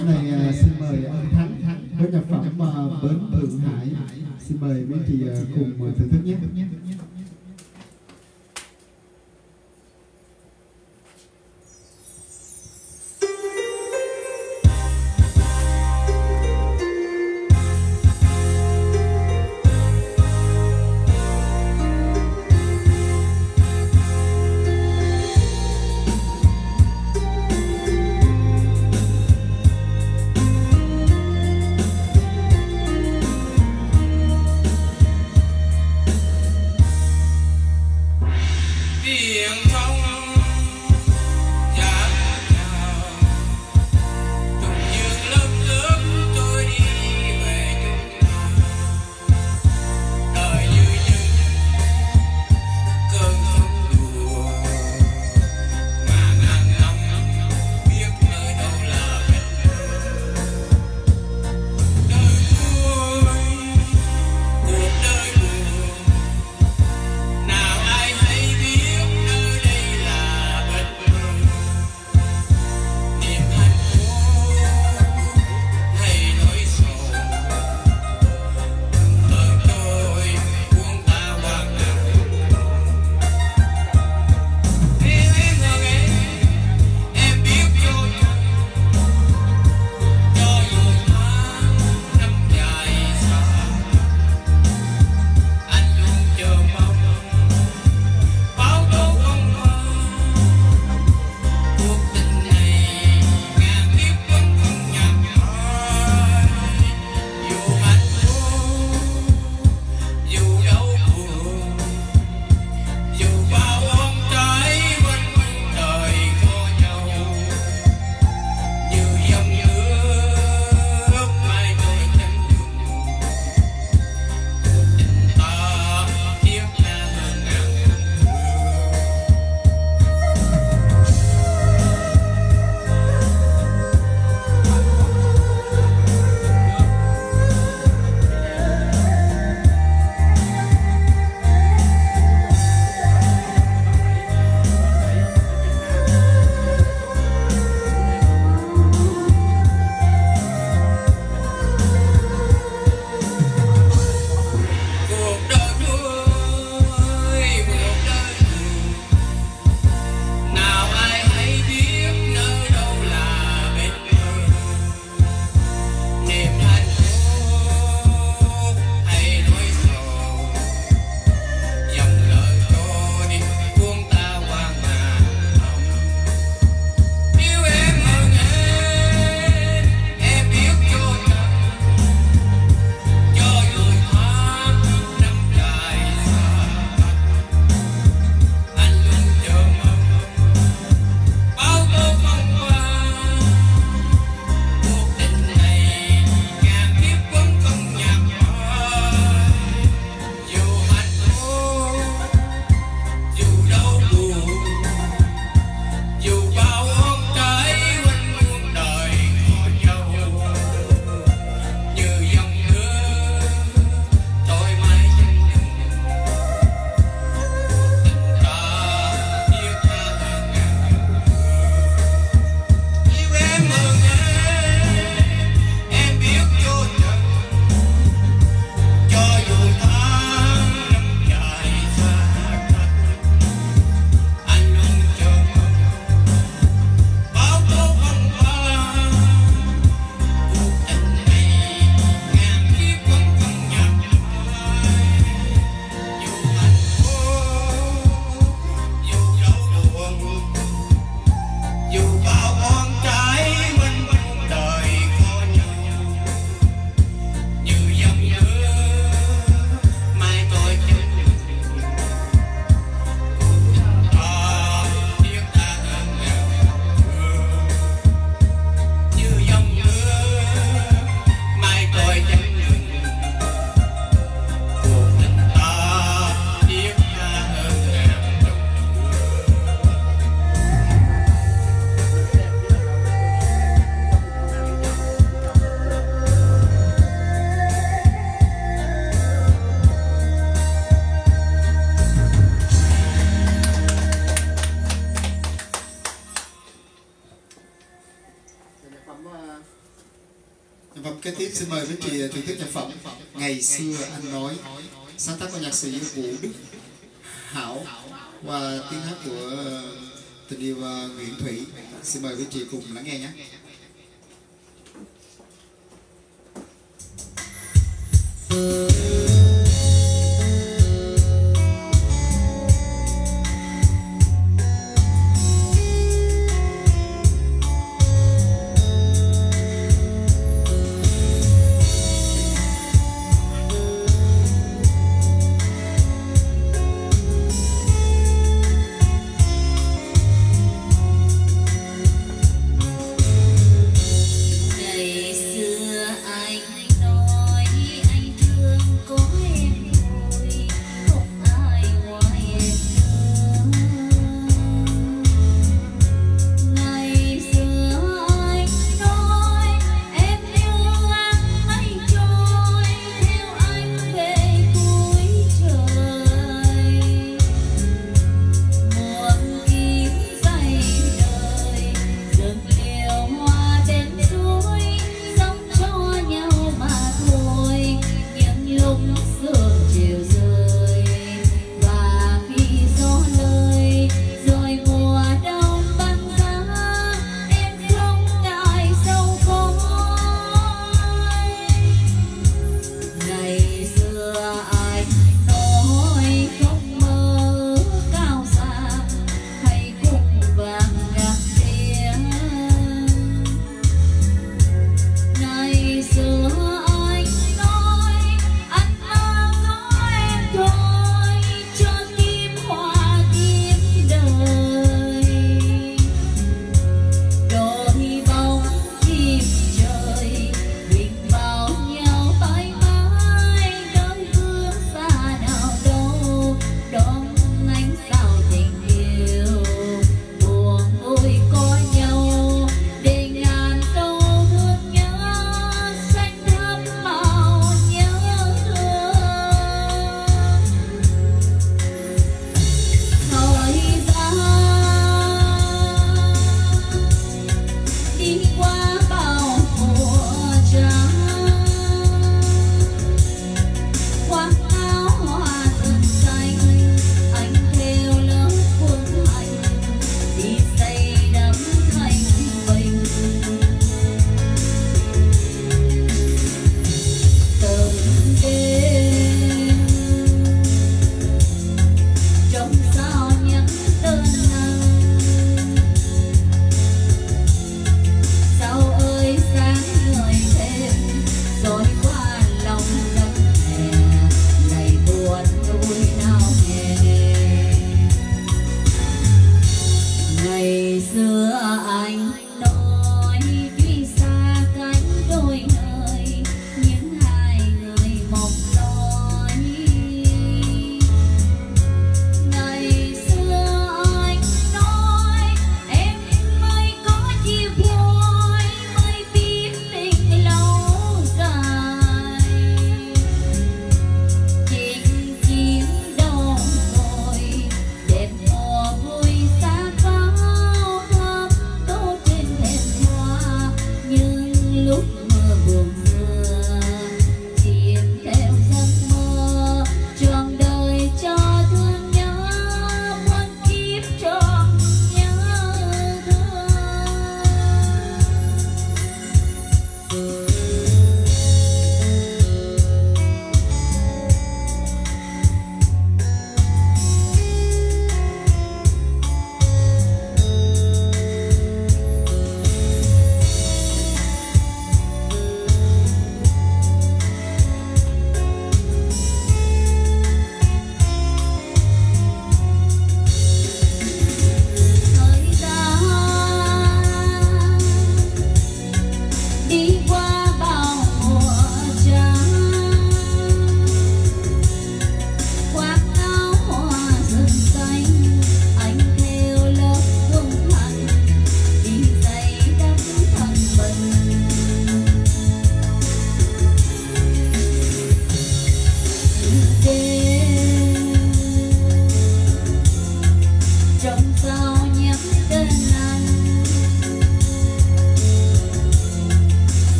phẩm này à, xin mời ông Thắng với nhạc phẩm à, Bến Thượng Hải. Xin mời quý anh chị à, cùng à, thưởng thức nhé. Và kế tiếp xin mời quý chị thưởng thức nhạc phẩm Ngày Xưa Anh Nói, sáng tác của nhạc sĩ Vũ Đức Hảo và tiếng hát của tình yêu Nguyễn Thủy. Xin mời quý chị cùng lắng nghe nhé. Sao ơi sáng người thêm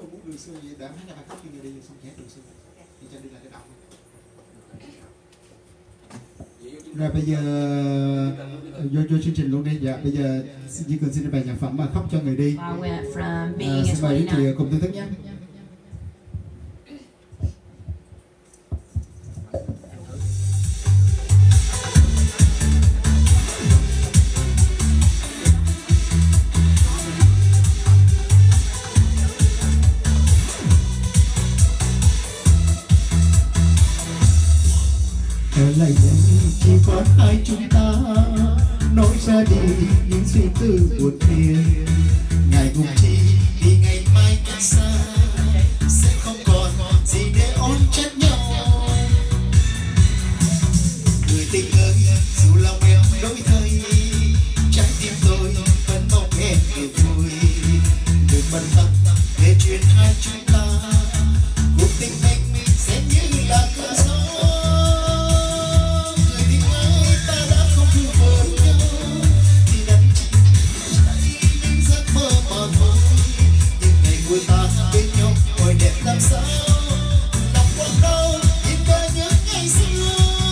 mà muốn đường xưa gì đã hát bài khóc như đi xong hát đường xưa thì cho đi lại cái đầu. Rồi bây giờ vô vô chương trình luôn đi. Dạ bây giờ Duy Cường xin bài nhạc phẩm mà Khóc cho người đi. I went from À, being xin a mời quý chị twenty-nine. cùng thưởng thức nhé. Ở lại đây chỉ còn hai chúng ta nói ra đi những suy tư buồn phiền. Ngày cùng chi thì ngày mai cách xa sẽ không còn gì để ôn trách nhau. Người tình ơi, dù lòng em đổi thay, trái tim tôi vẫn mong em được vui. Đừng bận tâm về chuyện hai chúng ta, cuộc tình mình sẽ như là cơn gió. Người tình ơi, ta đã không thương với nhau thì đành những giấc mơ mà thôi. Nhưng ngày của ta bên nhau hồi đẹp làm sao, lòng quặn đau nhìn về những ngày xưa.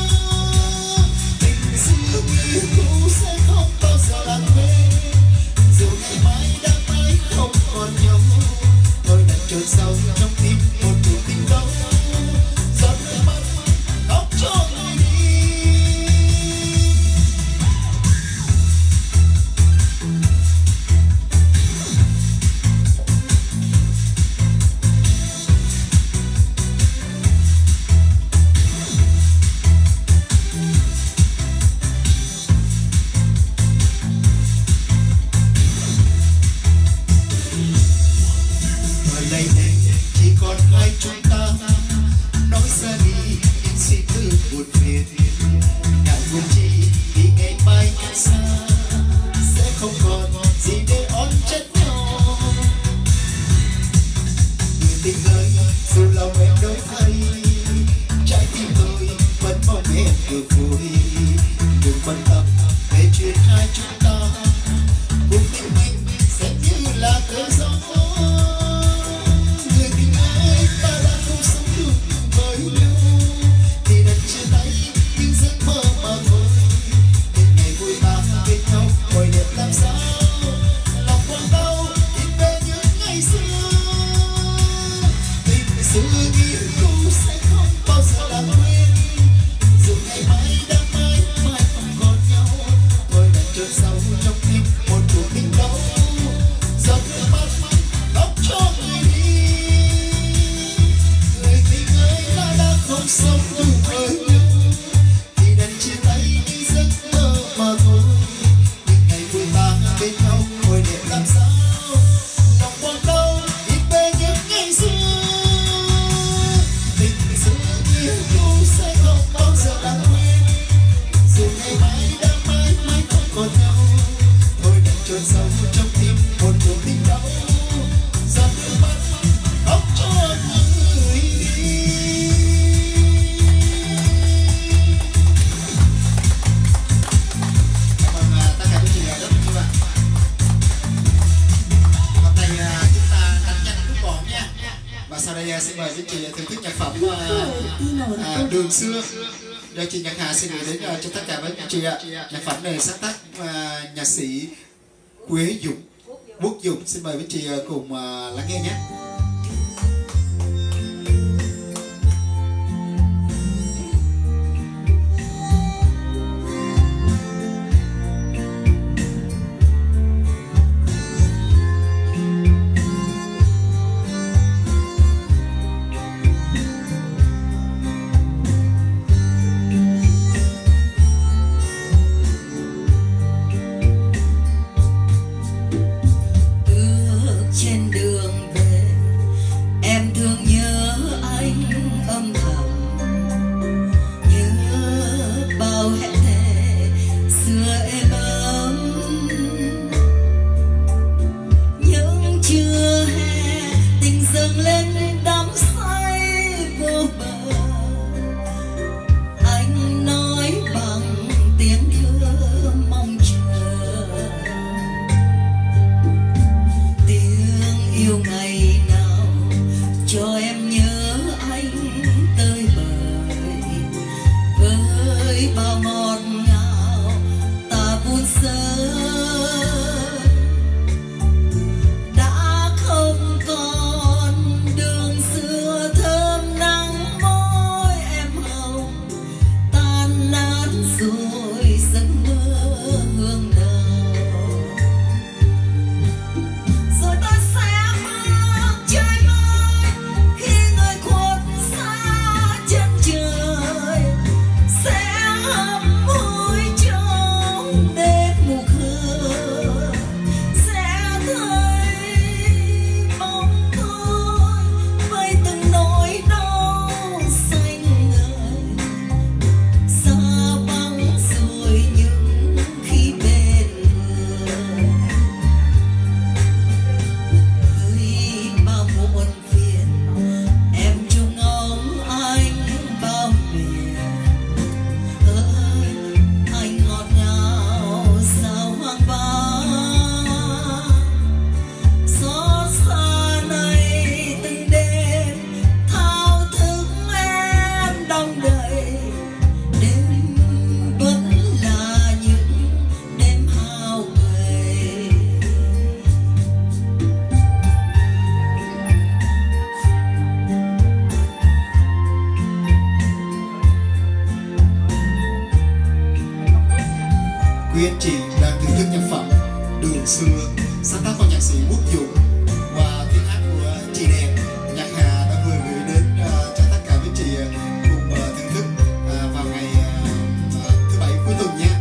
Tình xưa như cũ sẽ không bao giờ lãng quên, dù ngày mai đã mãi không còn nhau. Tôi đặt chôn sâu trong tim một cuộc tình đâu, giọt nước mắt khóc cho người đi. Ở đây đây chỉ còn hai chúng ta nói ra đi những suy tư buồn phiền. Ngại buồn chi vì ngày mai cách xa sẽ không còn gì để oán trách nhau. Người tình ơi, dù lòng em đổi thay, trái tim tôi vẫn mong em được vui. Đừng bận tâm về chuyện hai chúng ta, cuộc tình mình sẽ như là cơn gió. Người tình ơi, ta đã không sống được với nhau thì đành chia tay những giấc mơ mà thôi. Những ngày vui ta bên nhau hồi đẹp làm sao, lòng quặn đau nhìn về những ngày xưa. Tình xưa như cũ sẽ không bao giờ lãng quên, dù ngày mai đã mãi mãi không còn nhau. Tôi đành chôn sâu trong tim một cuộc tình đấu, giọt nước mắt khóc cho người đi. Người tình ơi, ta đã không sống được với nhau thì đành chia tay những giấc mơ mà thôi. Những ngày vui ta bên nhau hồi đẹp làm sao, lòng quặn đau nhìn về những ngày xưa. Tình xưa như cũ sẽ không bao giờ lãng quên, dù ngày mai đã mãi mãi không còn nhau. Tôi đành chôn sâu trong tim một cuộc tình đau, giọt nước mắt khóc cho người đi. Cảm ơn à, tất cả quý chị rất nhiều ạ. Hôm nay à, chúng ta đánh nhanh rút gọn nha. Và sau đây à, xin mời quý chị thưởng thức nhạc phẩm à, à, Đường Xưa do chị Nhật Hà xin gửi đến à, cho tất cả quý chị ạ. Nhạc phẩm này sáng tác à, nhạc sĩ Quế Dũng, Quốc Dũng. Xin mời quý chị à, cùng à, lắng nghe nhé. Bước trên đường về anh chị đang thưởng thức nhạc phẩm Đường Xưa, sáng tác của nhạc sĩ Quốc Dũng và tiếng hát của chị Đẹp. Nhạc Hà đã vừa gửi đến uh, cho tất cả quý chị cùng uh, thưởng thức uh, vào ngày uh, thứ bảy cuối tuần nhé.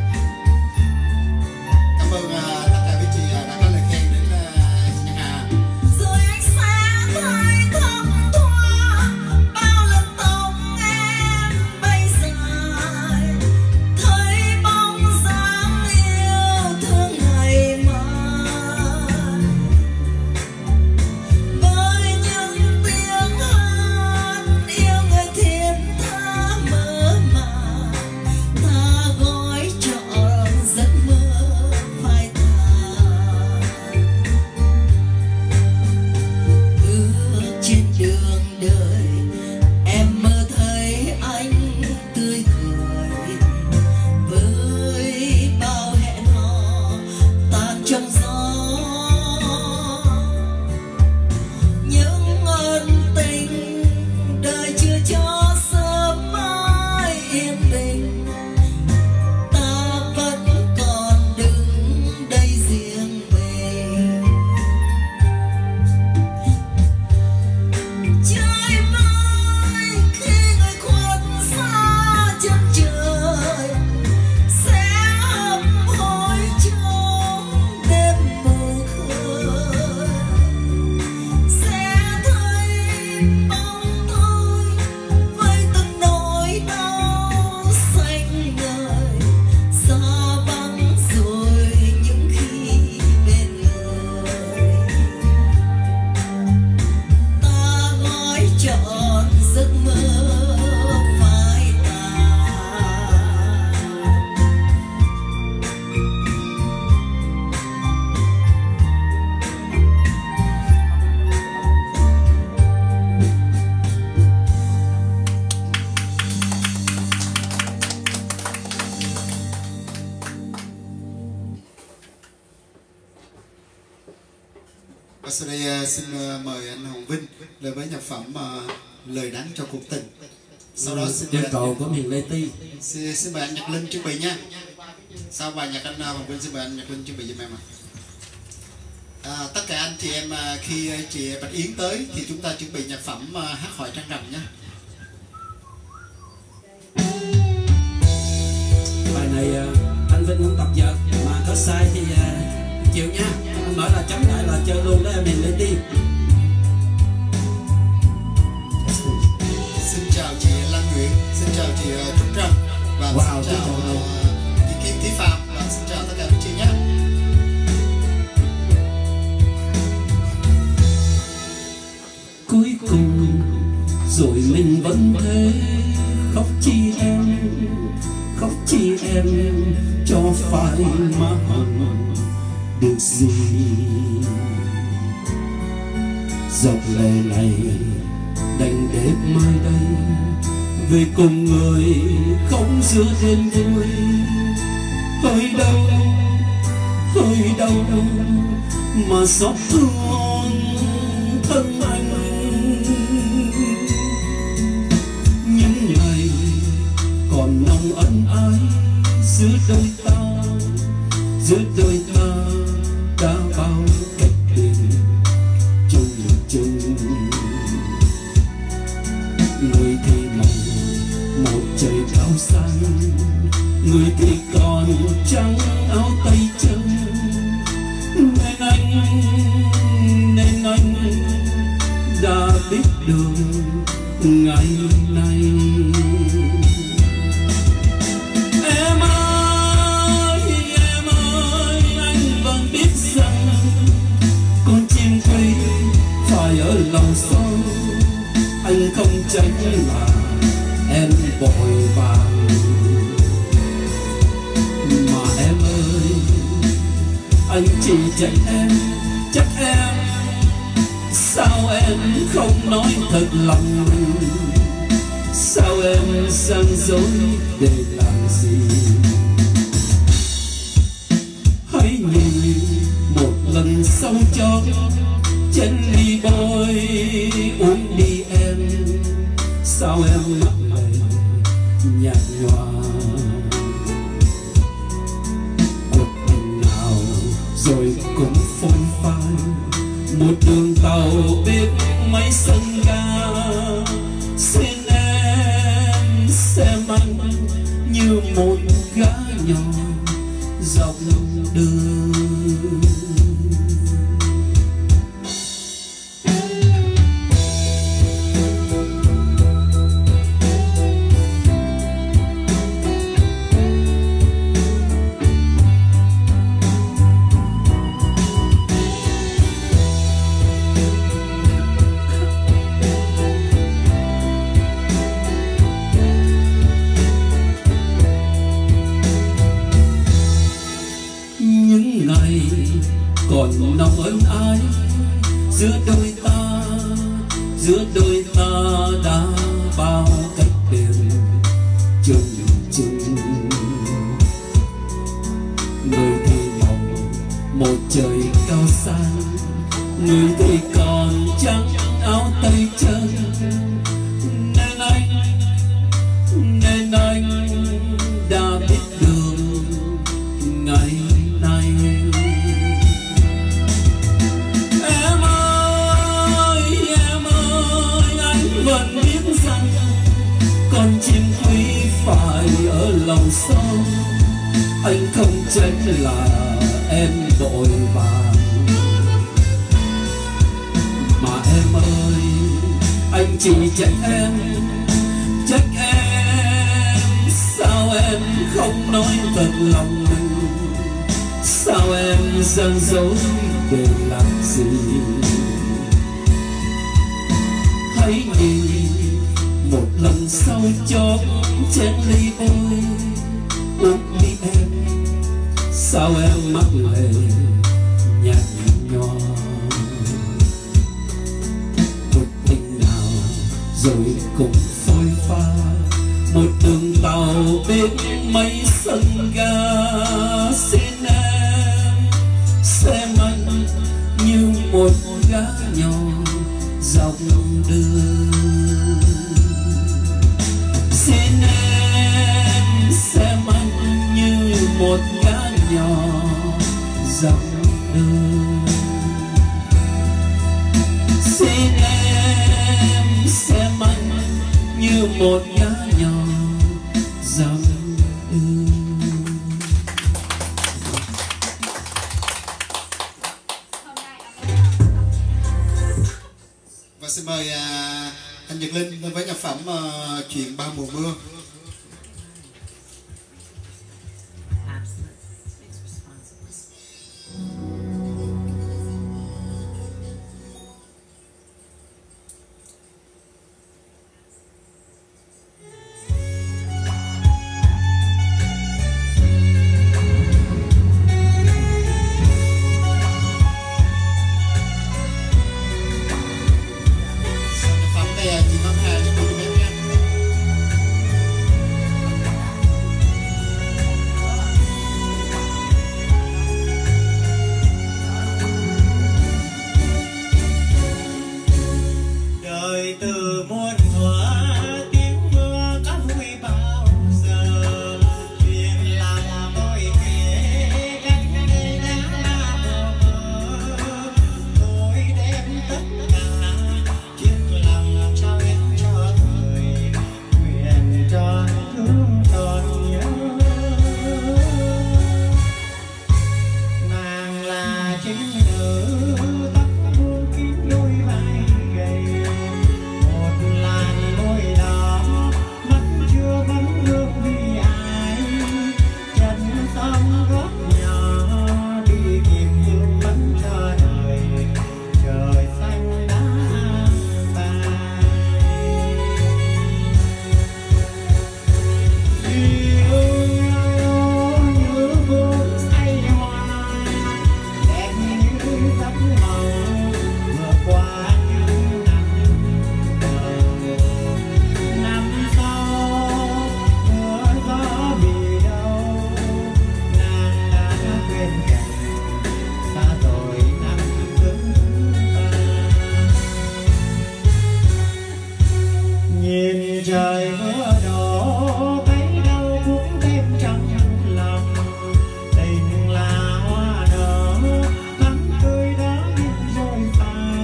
Cảm ơn uh, tất cả quý chị uh, đã có lời khen đến uh, nhạc Hà. Rồi anh sẽ thấy thấm thoa bao lần tóc em bay dài, thấy bóng dáng yêu thương ngày mai với những tiếng hát yêu người thiên tha mơ màng, ta gói trọn giấc mơ phai tàn. Bước trên đường đời em mơ thấy anh tươi cười, với bao hẹn hò tan trong gió. Những ân tình đời chưa cho sớm mai yên bình, ta vẫn còn đứng đây riêng mình. Trời mai khi người khuất xa chân trời, sẽ hấp hối trong đêm mù khơi, sẽ thấy bóng tôi với từng nỗi đau xanh ngời, xa vắng rồi những khi bên người, ta gói trọn giấc mơ phai tàn. Và sau đây uh, xin uh, mời anh Hồng Vinh lời với nhạc phẩm uh, Lời Đắng Cho Cuộc Tình. Sau đó xin yêu mời cầu của miền Lê Ti. xin, xin mời anh Nhật Linh chuẩn bị nha. Sau bài nhạc anh uh, Hồng Vinh xin mời anh Nhật Linh chuẩn bị giùm em ạ. À, tất cả anh chị em uh, khi uh, chị Bạch Yến tới thì chúng ta chuẩn bị nhạc phẩm uh, Hát Hỏi Trăng Rằm nhé. Bài này uh, anh Vinh không tập vợt, mà có sai thì uh, chịu nha. Anh mở là chấm lại là chơi luôn đó em miền Lê Ti. Xin chào chị Lan Nguyễn, xin chào chị uh, Trúc Trâm và Wow, xin chào xin chào. uh, chị Kim Thí Phạm và xin chào tất cả quý chị nhé. Cuối cùng rồi mình vẫn thế, khóc chi em, khóc chi em, cho phải má hồng được gì. Giọt lệ này đành để mai đây, về cùng người không giữa đêm vui. Hơi đau, hơi đau mà xót thương thân anh. Những ngày còn nồng ân ái giữa đôi ta, giữa đôi ta đã bao cách biệt chung chung. Người thì mong một trời cao xanh, người thì còn trắng áo tay chân. Nên anh, nên anh đã biết đường ngày nay. Em ơi, em ơi, anh vẫn biết rằng con chim quý phải ở lòng sâu. Anh không tránh mà em vội vàng, mà em ơi, anh chỉ trách em, trách em. Sao em không nói thật lòng, sao em sang dối để làm gì. Hãy nhìn một lần sau cho chân ly bôi uống đi em. Sao em mắt lệ nhạt nhòa, cuộc đường tàu biết mấy sân ga. Xin em xem anh như một gã nhỏ dọc đường. Còn nồng ơn ái giữa đôi ta, giữa đôi ta đã bao cách biệt chừng chừng. Người thì mong một trời cao sang, người thì còn trắng áo tay chân. Nên anh, nên anh đã biết đường ngày nay. Vẫn biết rằng con chim quý phải ở lòng sông, anh không trách là em vội vàng. Mà em ơi, anh chỉ trách em, trách em. Sao em không nói thật lòng mình, sao em giận dỗi để làm gì? Hãy nhìn một lần sau cho chén ly ôi, uống đi em. Sao em mắc lệ nhạt nhòa? Một tình nào rồi cùng phôi pha, một đường tàu bên mấy sân ga. Xin em xem anh như một gã nhỏ dọc đường. Xin em xem anh như một gã nhỏ dọc đường. Xin em xem anh như một gã nhỏ dọc đường. Và xin mời à, anh Nhật Linh đến với nhạc phẩm à, Chuyện Ba Mùa Mưa. Tình là hoa nở, thắm tươi đã biết rồi phai.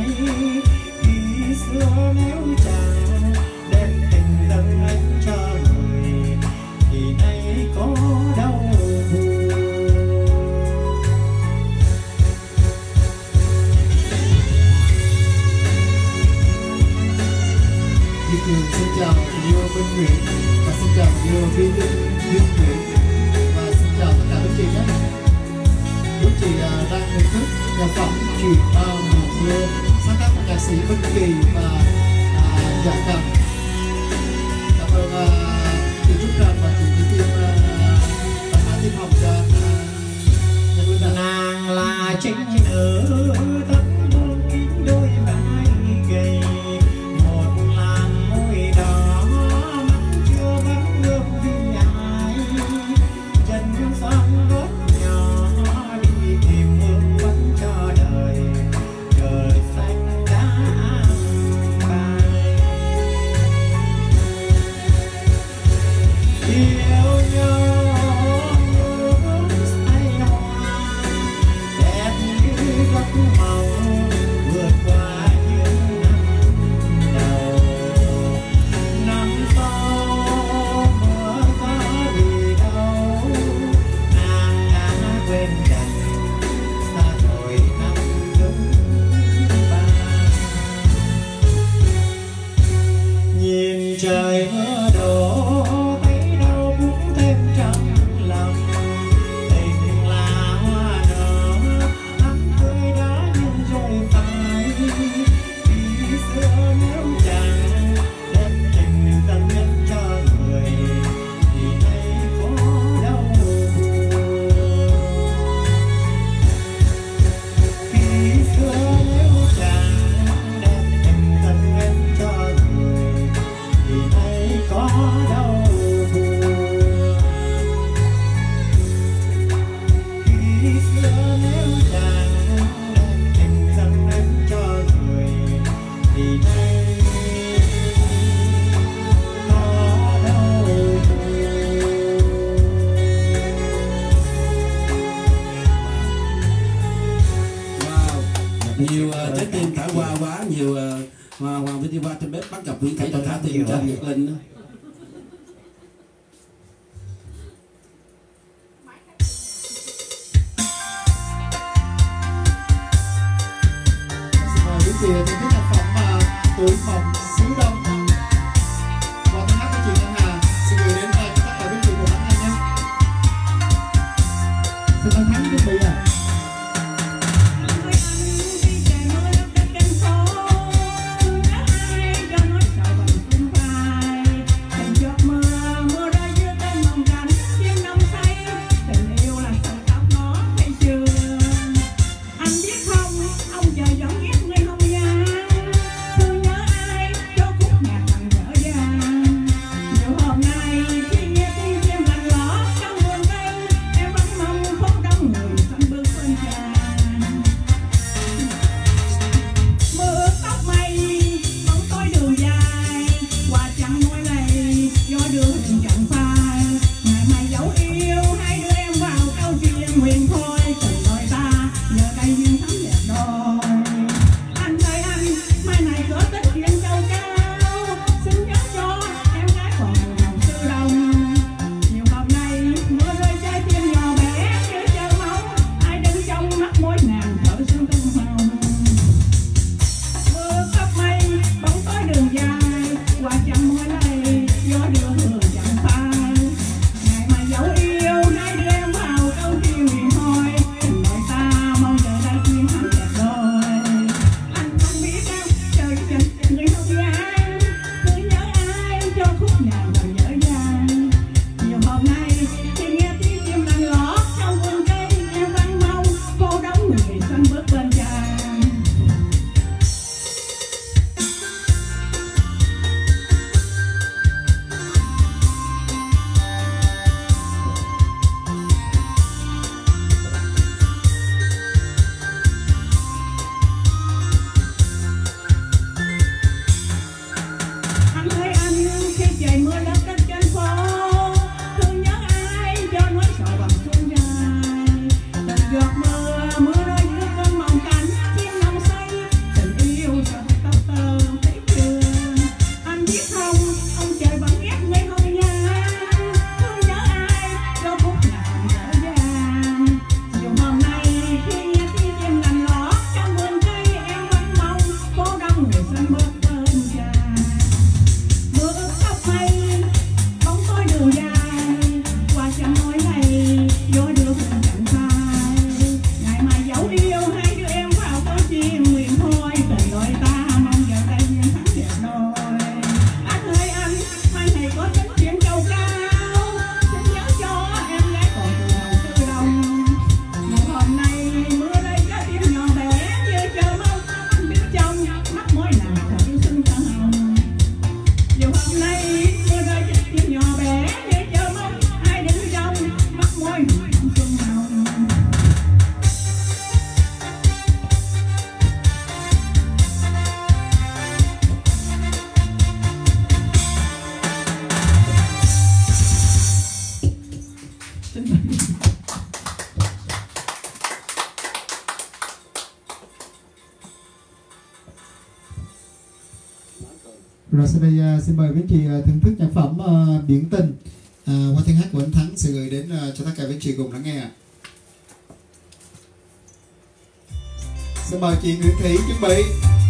Duy Cường xin chào tình yêu Minh Nguyễn và xin chào tình yêu Duy Duy Nguyễn và xin chào tất cả quý chị nhé. Quý chị uh, đang thưởng thức nhạc phẩm Chuyện Bao Mùa Mưa sáng tác của nhạc sĩ Minh Kỳ và uh, Dạ Cầm. Cảm ơn uh, chị Trúc Trần và chị Thị Tiên uh, đã hát tiếng hồng cho nhạc Linh Đà. Nàng là trinh nữ thấp buông kín đôi vai gầy, một làn môi đỏ mắt chưa bắn nước vì ai, chân hương son gót nhỏ đi tìm hương vẫn cho đời, trời xanh đã bay. Yêu nhau màu vượt qua những năm đầu, năm sau mưa gió vì đâu nàng đã quên dần xa rồi năm chúng ta. Nhìn trời mưa đổ thấy đau cũng thêm trong lòng, tình là hoa nở rồi phải vì xưa nếu chẳng đem tình dần nhân cho người thì nay có đâu buồn. Khi xưa nếu chẳng đem tình dần nhân cho người thì nay có đâu buồn. Khi xưa nếu chẳng thì nay có đâu Wow, nhiều uh, trái tim trải qua quá nhiều. uh, Hoàng Vinh Hoa trên bếp bắt gặp Nguyễn Khải cho thả tim cho Nhật Linh đó. Quý vị thưởng thức nhạc phẩm mà Tuổi Mộng Xứ Đông và tiếng hát của chị Ngân Hà xin gửi đến cho tất cả quý vị của anh em nhé. Xin thân thắng quý vị ạ. Hãy subscribe cho kênh Ghiền Mì Gõ để không bỏ lỡ Rồi sau đây uh, xin mời quý chị uh, thưởng thức nhạc phẩm uh, Biển Tình uh, qua tiếng hát của anh Thắng sẽ gửi đến uh, cho tất cả quý chị cùng lắng nghe. Xin mời chị Nguyễn Thị chuẩn bị.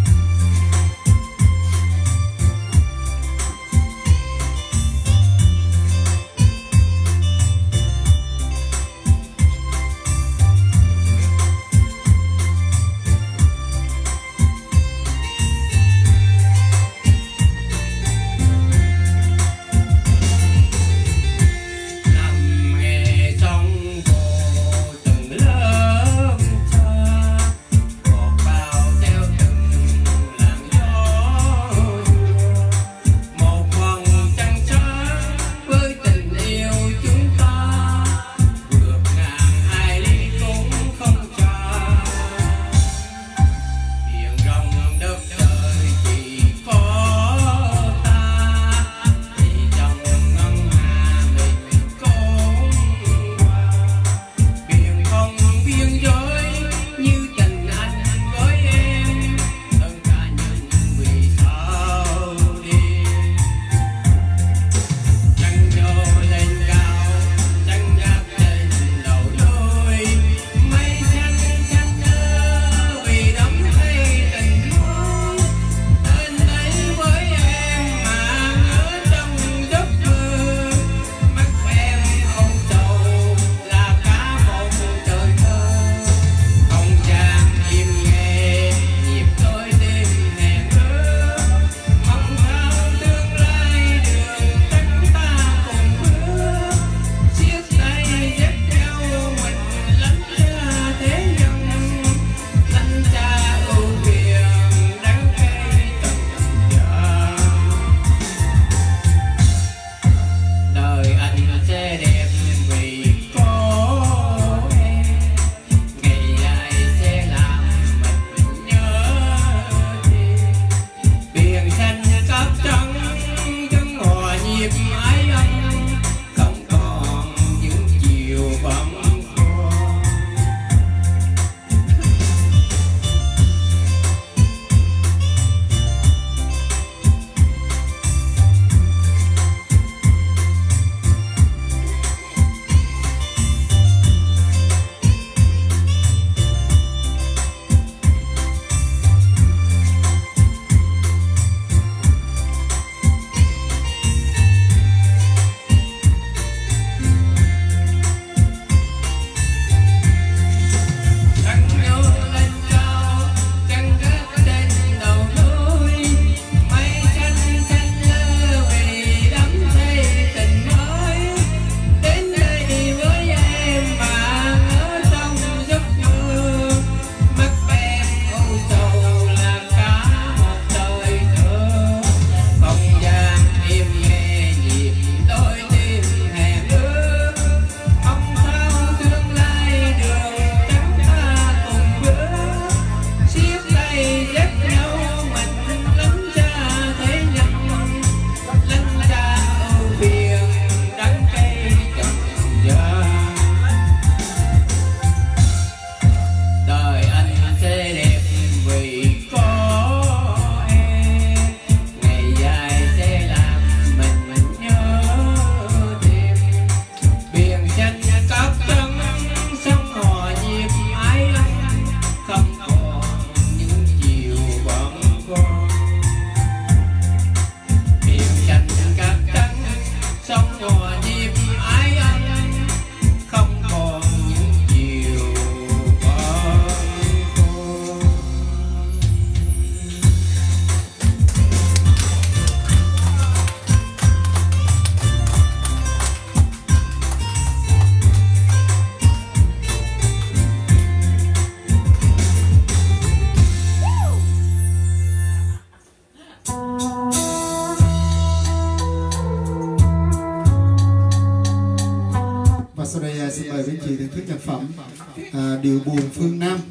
À, điệu buồn phương Nam,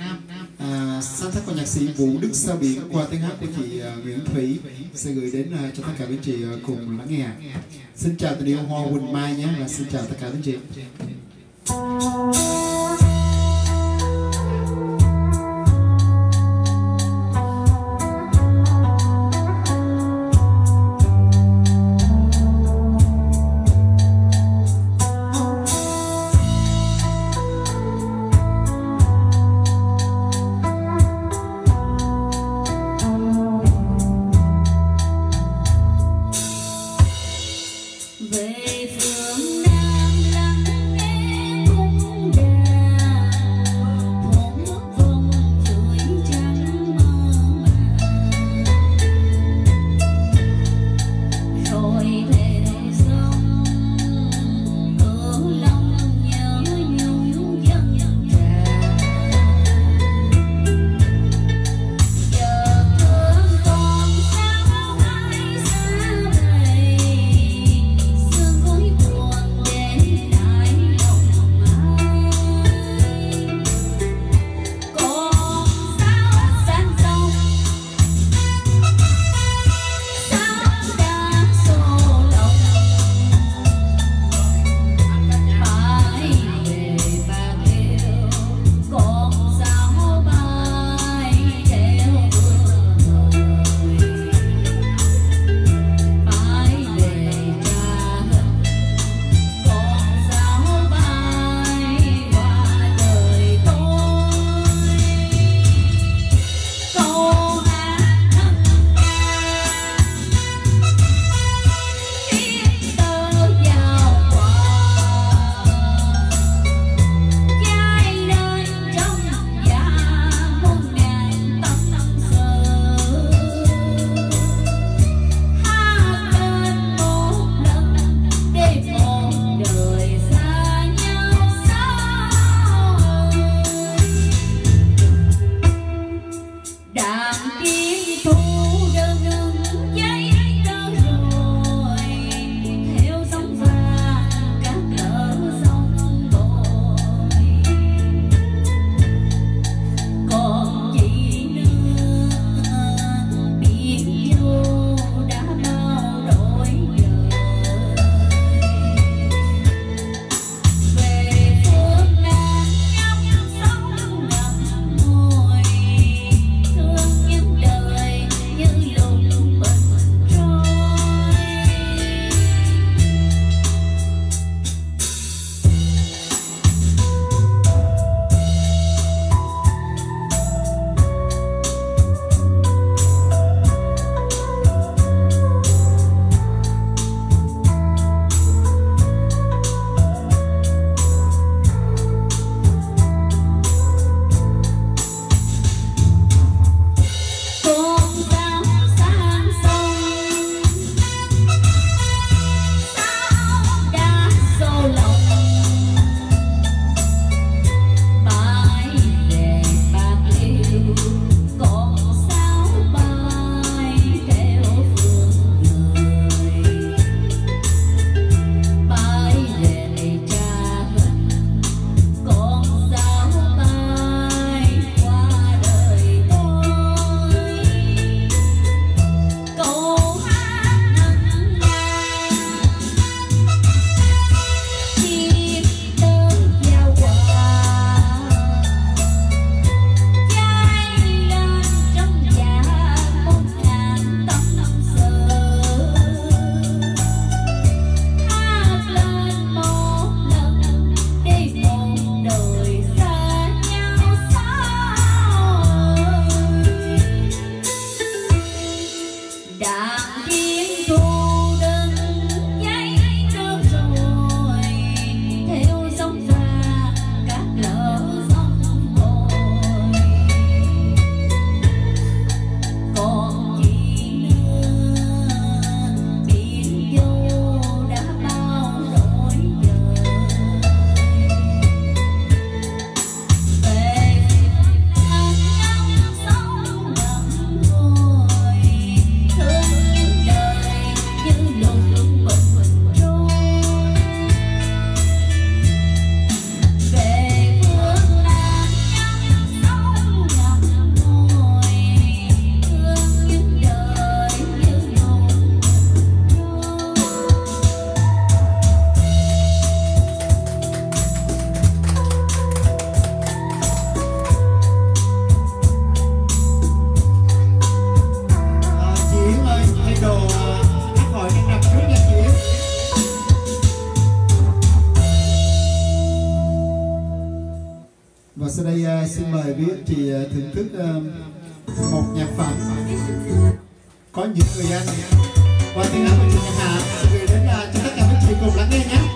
à, sáng tác của nhạc sĩ Vũ Đức Sao Biển qua tiếng hát của chị uh, Nguyễn Thủy sẽ gửi đến uh, cho tất cả quý chị uh, cùng lắng nghe. Xin chào tình yêu Hoa Quỳnh Mai nhé, và xin chào tất cả quý chị. Và sau đây uh, xin mời quý anh chị uh, thưởng thức uh, một nhạc phẩm Có Những Người Anh qua tiếng hát của chị Nhật Hà. Xin gửi đến uh, cho tất cả các chị cùng lắng nghe nhé.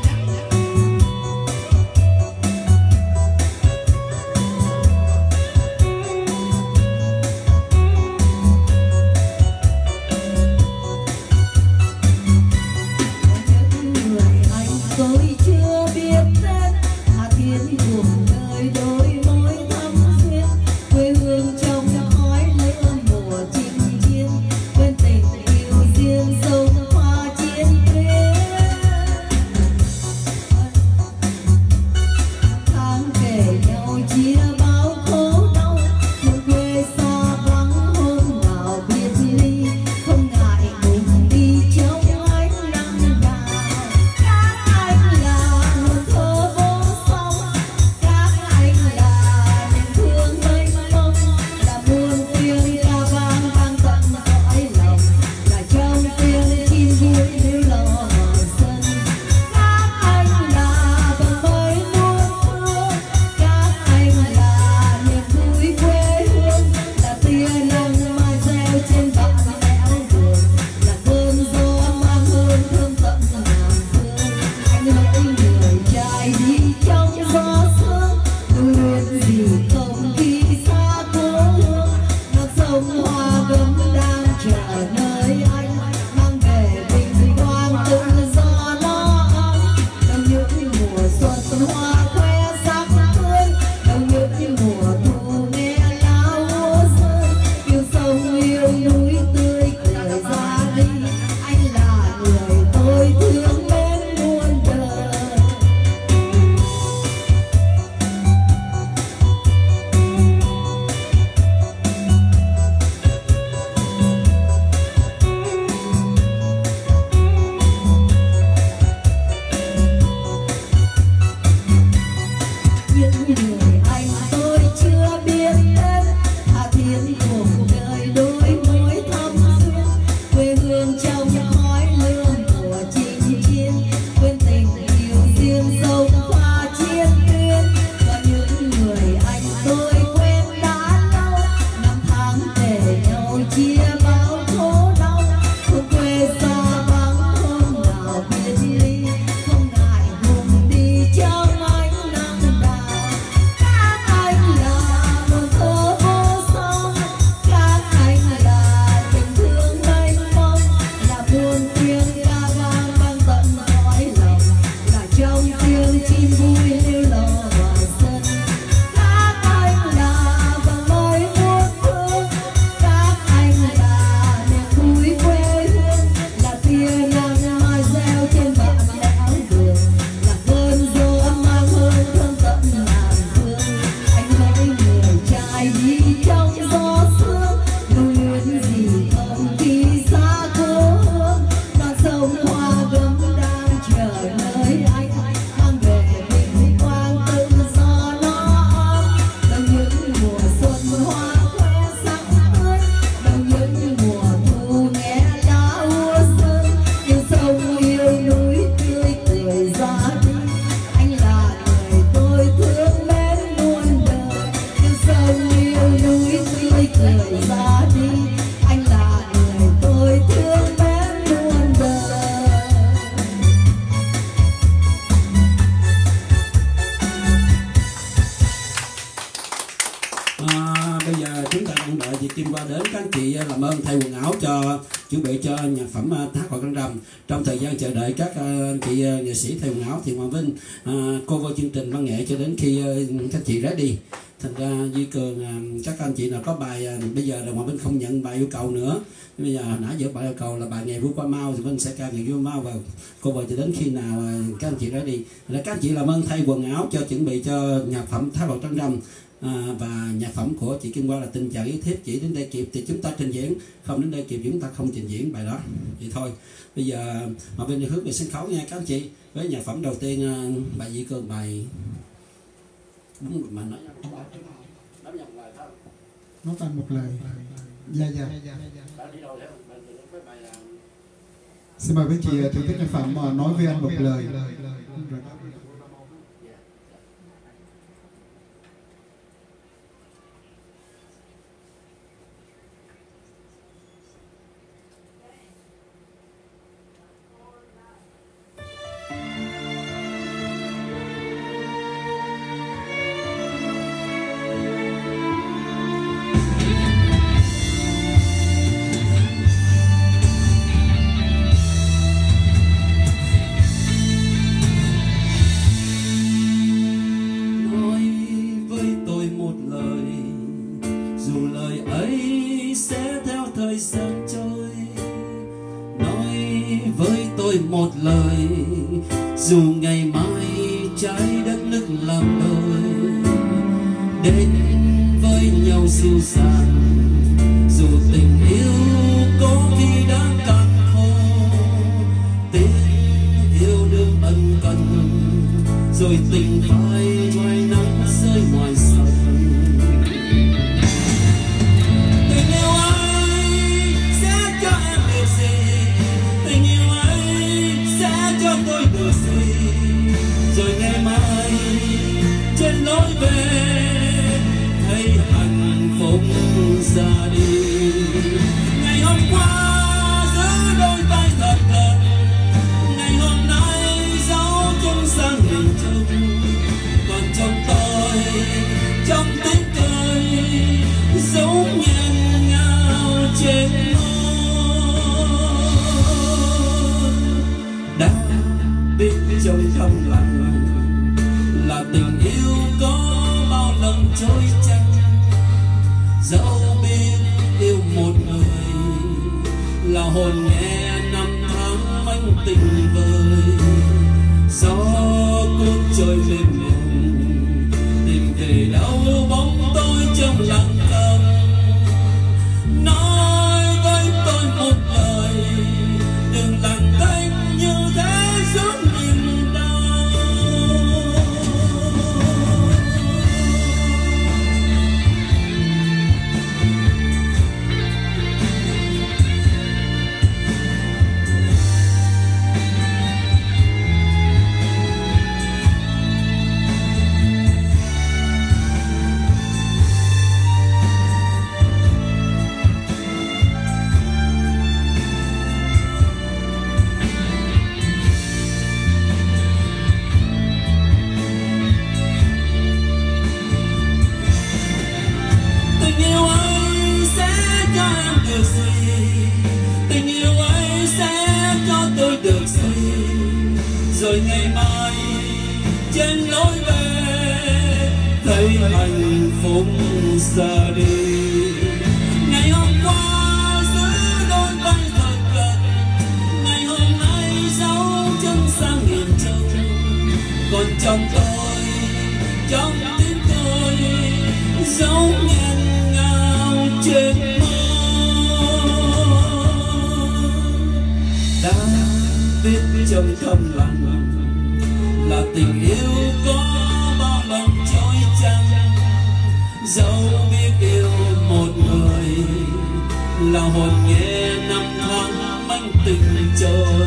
chuẩn bị cho nhạc phẩm Thác Vào Căng Rằm. Trong thời gian chờ đợi các anh chị nghệ sĩ thay quần áo thì Hoàng Vinh cover chương trình văn nghệ cho đến khi các chị ready Thành ra Duy Cường à, các anh chị nào có bài à, bây giờ là Hòa Minh không nhận bài yêu cầu nữa. Bây giờ nãy giờ bài yêu cầu là bài Ngày Vui Qua Mau thì mình sẽ ca Ngày Vui Mau vào cô vợ cho đến khi nào à, các anh chị ra đi. Là các anh chị làm ơn thay quần áo cho chuẩn bị cho nhạc phẩm Thái Bạch Trăng Rằm. À, và nhạc phẩm của chị Kim Hoa là Tình Chàng Ý Thiếp. Chị đến đây kịp thì chúng ta trình diễn, không đến đây kịp chúng ta không trình diễn bài đó. Vậy thôi. Bây giờ mà bên hướng về sân khấu nha các anh chị. Với nhạc phẩm đầu tiên bài Duy Cường bài mà nói nó toàn một lời. Dạ dạ. Xin mời quý chị thưởng thức nhạc phẩm mà Nói Với Anh Một Lời. Một lời dù ngày mai trái đất nước làm đôi, đến với nhau dịu dàng dù tình yêu có khi đã cạn khô, tình yêu đương ân cần rồi tình phai ngoài nắng rơi ngoài sân. Tình yêu ấy sẽ cho em được gì, tình yêu cho tôi được gì, rồi ngày mai trên lối về thấy hạnh phúc ra đi. Ngày hôm qua giữ đôi tay thật gần, ngày hôm nay dấu chân sang miền Trung, còn trong tôi trong tiếng cười dấu nghẹn ngào trên trong thầm lặng là tình yêu có bao lần trôi chăng, dẫu biết yêu một người là hồn nghe năm tháng manh tình vơi, gió cuốn trôi lên miền tìm về đâu bóng tôi trong lặng thầm. Nói với tôi một lời đừng lặng thinh như thế suốt niềm đau. Rồi ngày mai trên lối về thấy hạnh phúc ra đi. Ngày hôm qua giữ đôi tay thật gần, ngày hôm nay dấu chân sang miền Trung, còn trong tôi trong tim tôi dấu nghẹn ngào trên môi đã viết trong thầm lặng là tình yêu có bao lần trôi chăng, dẫu biết yêu một người là hồn nghe năm tháng manh tình trôi,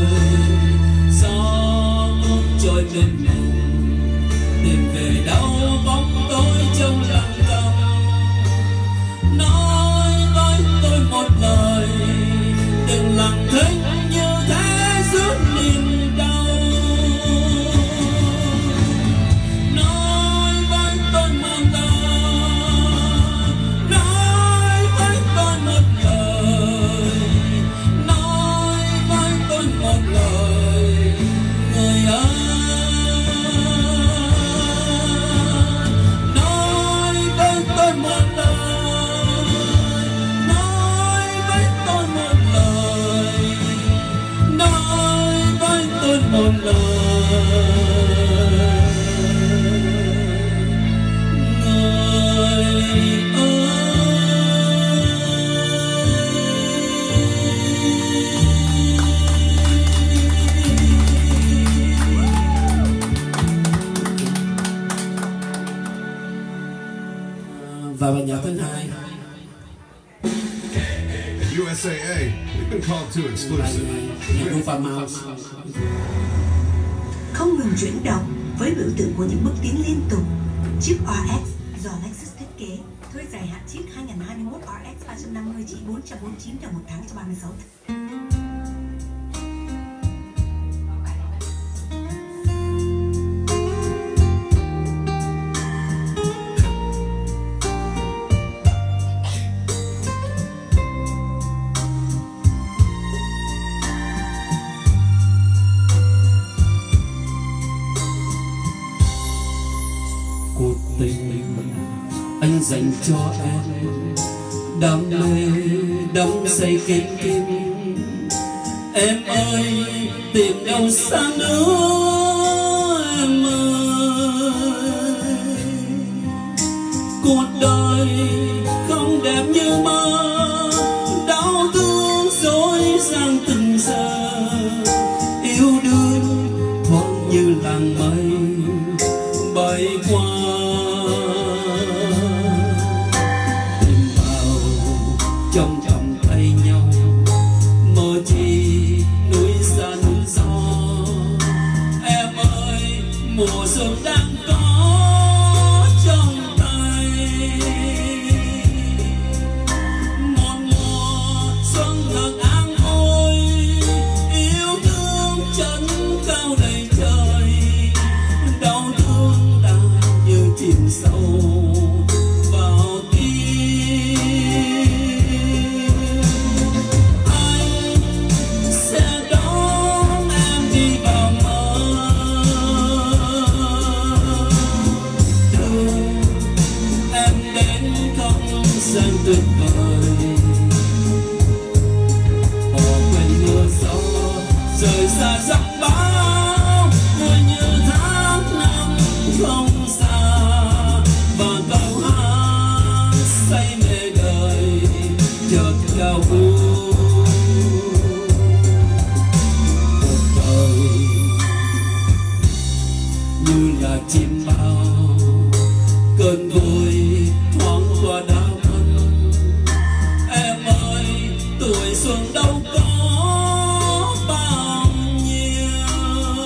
gió cuốn trôi lên mình tìm về đâu bóng tối trong lặng thầm. Nói với tôi một lời đừng lặng thinh như thế suốt niềm đau. Nói với tôi một lời, nói với tôi một lời, nói với tôi một lời. ơi một lời và bài nhạc thứ hai U S A A, we've been called to exclusive. nhạc của Farmhouse. Không ngừng chuyển động với biểu tượng của những bước tiến liên tục. Chiếc R X do Lexus thiết kế, thuê dài hạn chiếc hai nghìn không trăm hai mươi mốt R X ba trăm năm mươi chỉ bốn trăm bốn mươi chín đồng một tháng cho ba mươi sáu tháng. Cuộc tình anh dành cho em, đam mê đắm say kim kim. Em ơi tìm đâu xa nữa em ơi, cuộc đời không đẹp như mơ, đau thương dối sang từng giờ. Yêu đương thoáng như làng mây bay qua, tìm vào trong vòng tay nhau, mơ chi núi xa núi gió. Em ơi mùa xuân đang có trong tay, một mùa xuân thật an vui, yêu thương chân cao đầy trời. Đau thương đã như chìm sâu vào tim. Anh sẽ đón em đi vào mơ, đưa em đến không gian tuyệt vời. Bỏ quên mưa gió rời xa giấc bão, vui như tháng năm không xa. Và câu hát say mê đời chợt cao vu. Cuộc đời như là chim bao, cơn vui thoáng qua đã mất. Em ơi tuổi xuân đâu có bao nhiêu,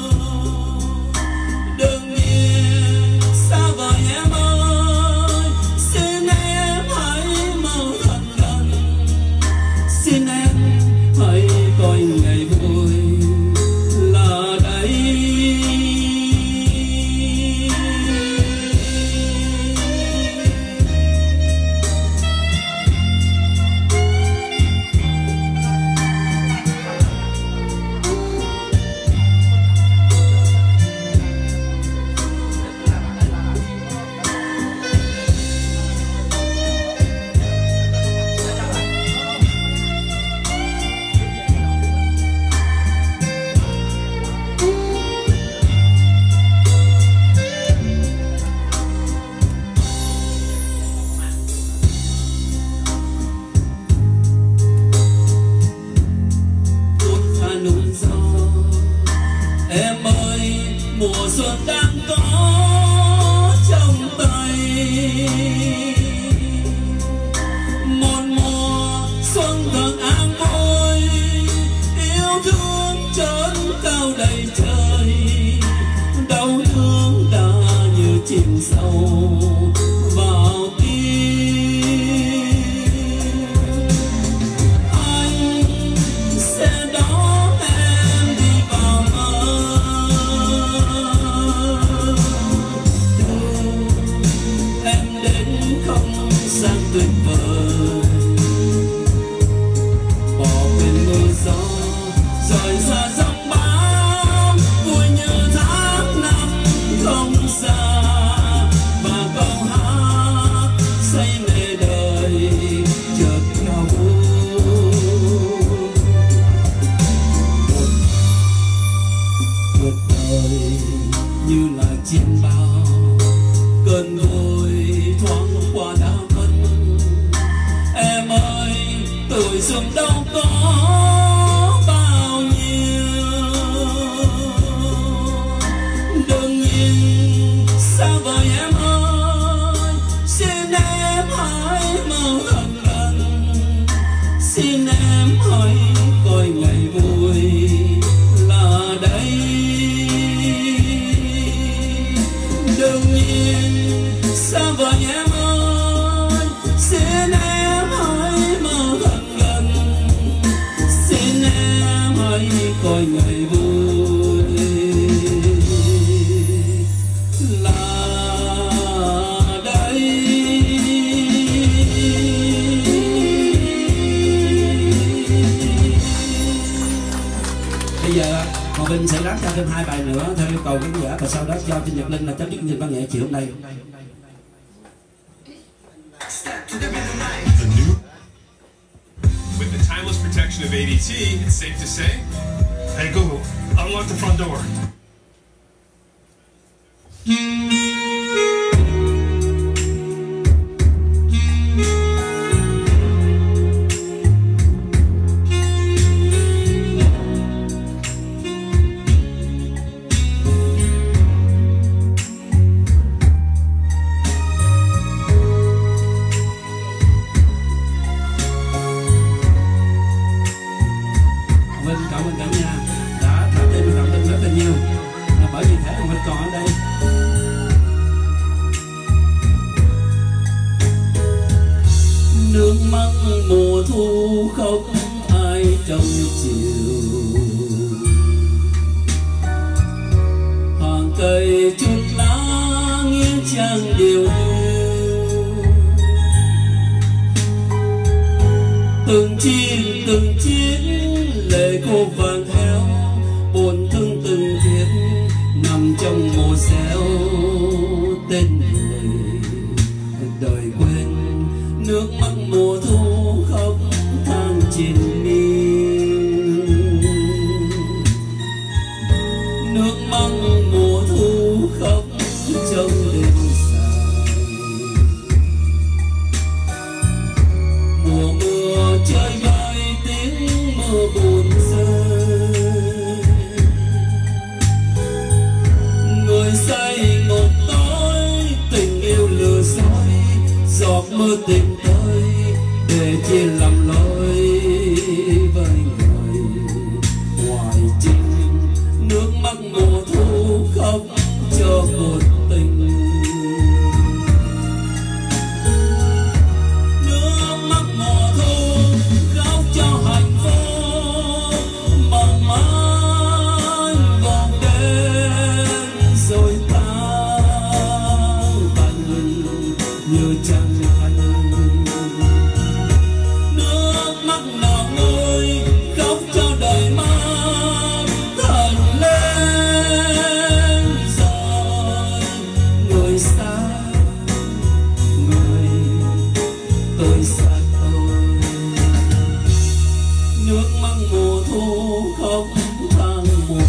đừng nhìn xa vời em ơi, xin em hãy mơ thật gần, xin em hãy coi ngày vui là đây. Em ơi mùa xuân đang có trong tay, một mùa xuân thật an vui, yêu thương trớn cao đầy trời. Đau thương đã như chìm sâu vào tim. Anh sẽ đón em đi vào mơ, đưa em đến không gian tuyệt vời. Bỏ quên mưa gió rời xa giông bão, vui như ngày vui là đây. Bây giờ Hòa Bình sẽ ráp cho thêm hai bài nữa theo yêu cầu của khán giả, và sau đó cho Trinh Nhật Linh là chấm dứt chương trình văn nghệ chiều hôm nay. With the timeless protection of A D T, it's safe to say, hey Google, unlock the front door. Nước mắt mùa thu không ai trong chiều, hàng cây chút lá nghiêng trang điều hiu, từng chim từng chiếc lệ cô vàng theo, buồn thương từng thiết nằm trong mồ xéo tên người đời quên. Nước mắt mùa thu khóc than triền miên, nước mắt mùa thu khóc trong đêm dài. Mùa mưa chơi vơi tiếng mưa buồn rơi, người say một tối tình yêu lừa dối, giọt mưa tình tới để chia làm lối với người ngoài chinh. Nước mắt mùa thu khóc cho một tình, nước mắt mùa thu khóc cho hạnh phúc mong manh vòng đến rồi tan tành như chẳng. Nước mắt mùa thu khóc than một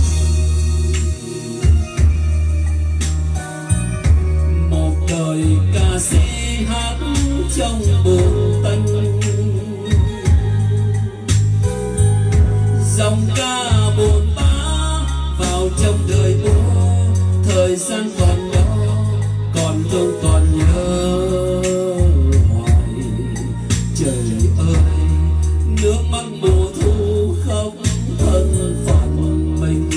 một đời ca sĩ hát trong buồn tanh, dòng ca buồn bã vào trong đời bố. Thời gian còn đó còn thương còn nhớ hoài. Trời ơi, nước mắt mùa thu khóc thân phận mình.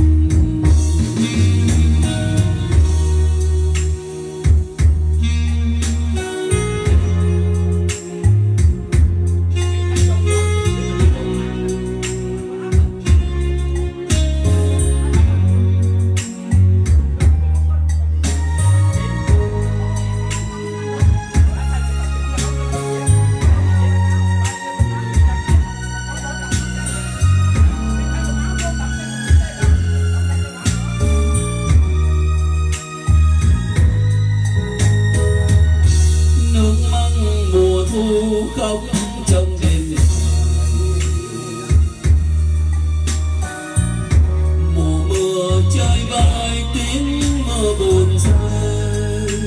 Thu khóc trong đêm dài, mùa mưa chơi vơi tiếng mưa buồn rơi,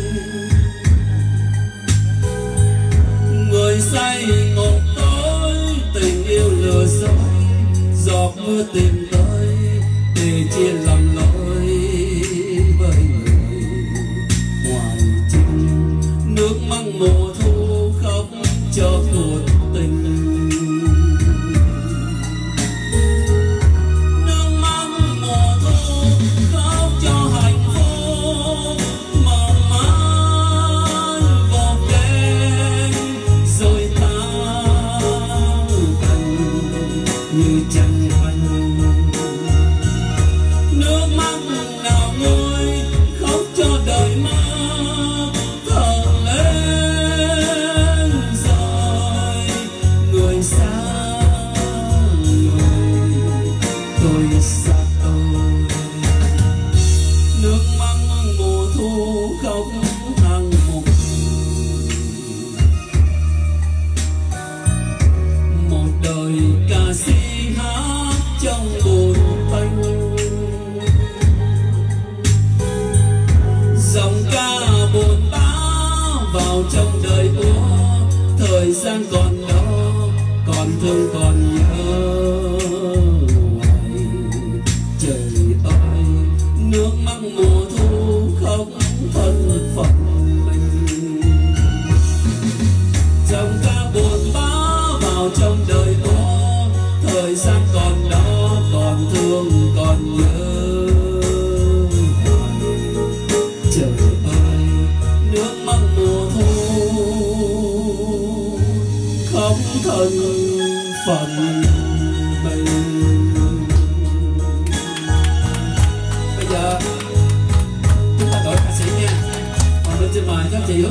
người say ngọt tối tình yêu lừa dối, giọt mưa tìm tới để chia làm lối với người ngoài chinh. Nước mắt mùa thu khóc cho cuộc tình, nước mắt mùa thu khóc cho hạnh phúc mong manh vòng đến rồi tan tành như trăng hoành.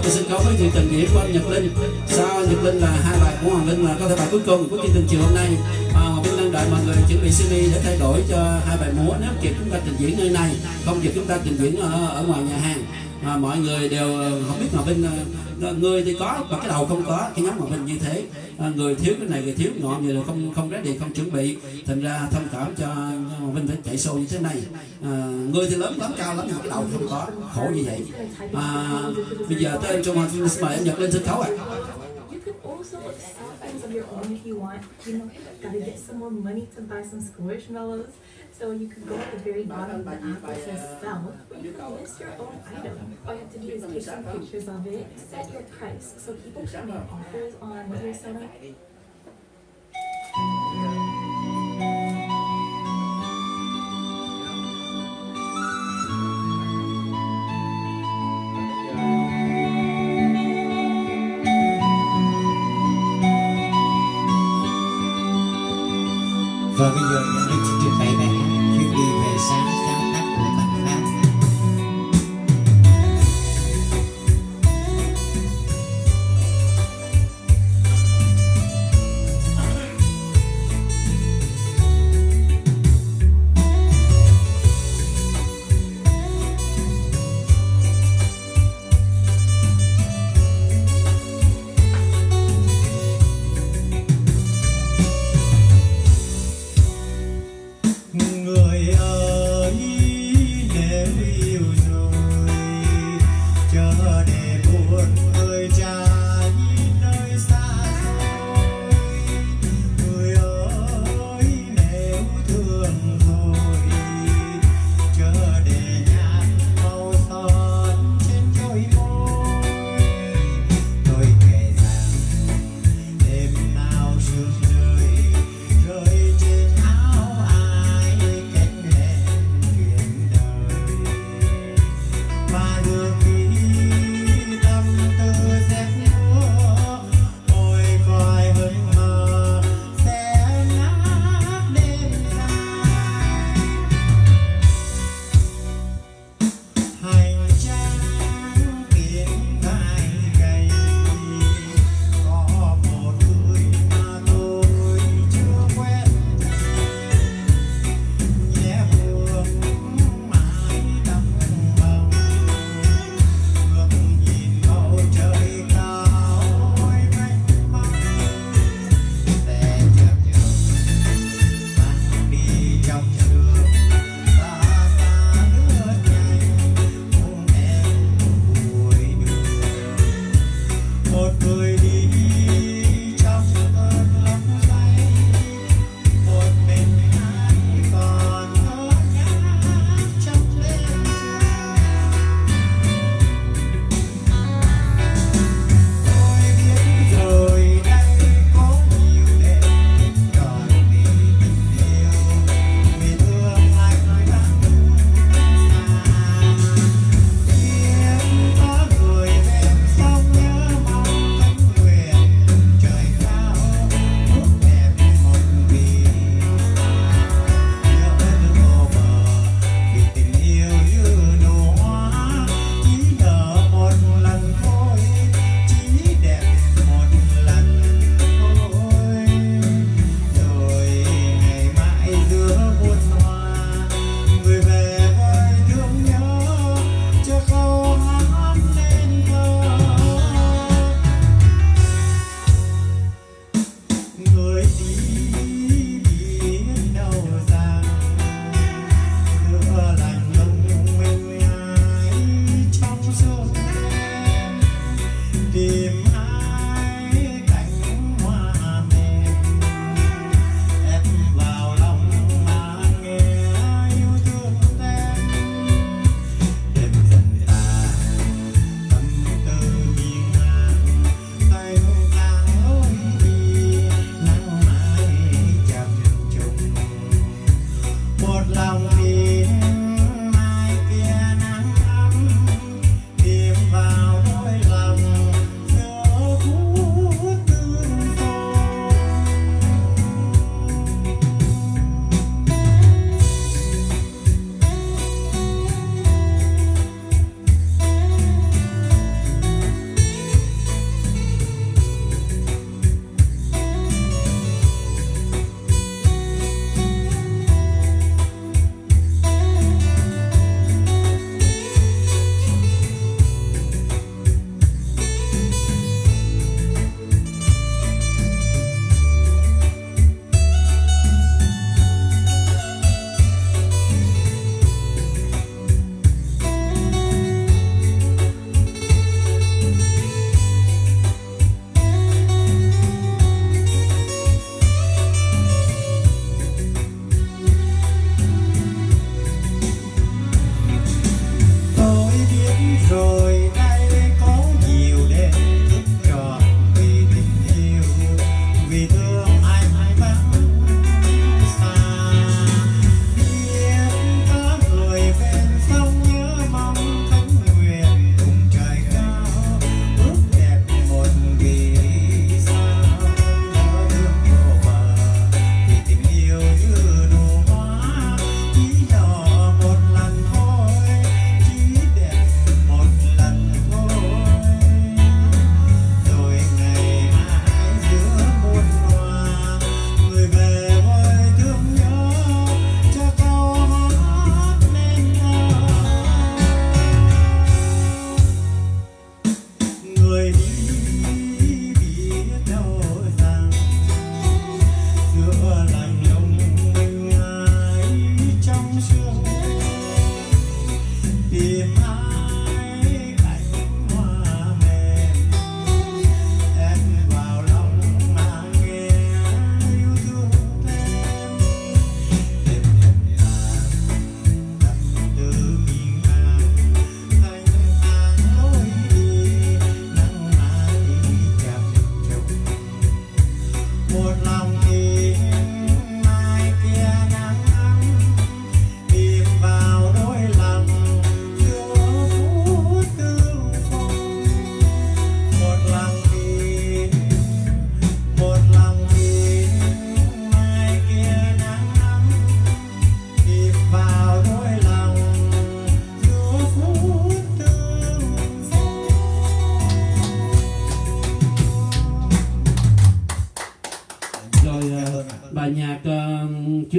cái sân khấu với sự trình diễn của anh Nhật Linh. Sau Nhật Linh là hai bài của Hoàng Linh là có thể bài cuối cùng của chương trình chiều hôm nay. À, Hoàng Linh đang đợi mọi người chuẩn bị xê đê để thay đổi cho hai bài múa. Nếu kịp chúng ta trình diễn nơi này, không kịp chúng ta trình diễn ở, ở ngoài nhà hàng. À, mọi người đều không biết Hòa Vinh, người thì có và cái đầu không có. Cái nhóm Hòa Vinh như thế, à, người thiếu cái này, người thiếu nọ, người không không ready, không chuẩn bị, thành ra thông cảm cho Hòa Vinh phải chạy show như thế này. À, người thì lớn lắm, cao lắm, nhưng cái đầu không có, khổ như vậy. À, bây giờ tới anh Trung Hoàng Vinh mời anh Nhật lên sân khấu ạ. Also start things of your own if you want. You know, gotta get some more money to buy some squishmallows. So you could go at the very bottom of the app that says sell. You can list your own item. All you have to do is take some pictures of it, set your price so people can make offers on what you're selling. Và bây giờ Nhân Linh xin trình bày bài hát chuyên đi về sáng sáng tác của Mạnh Nam.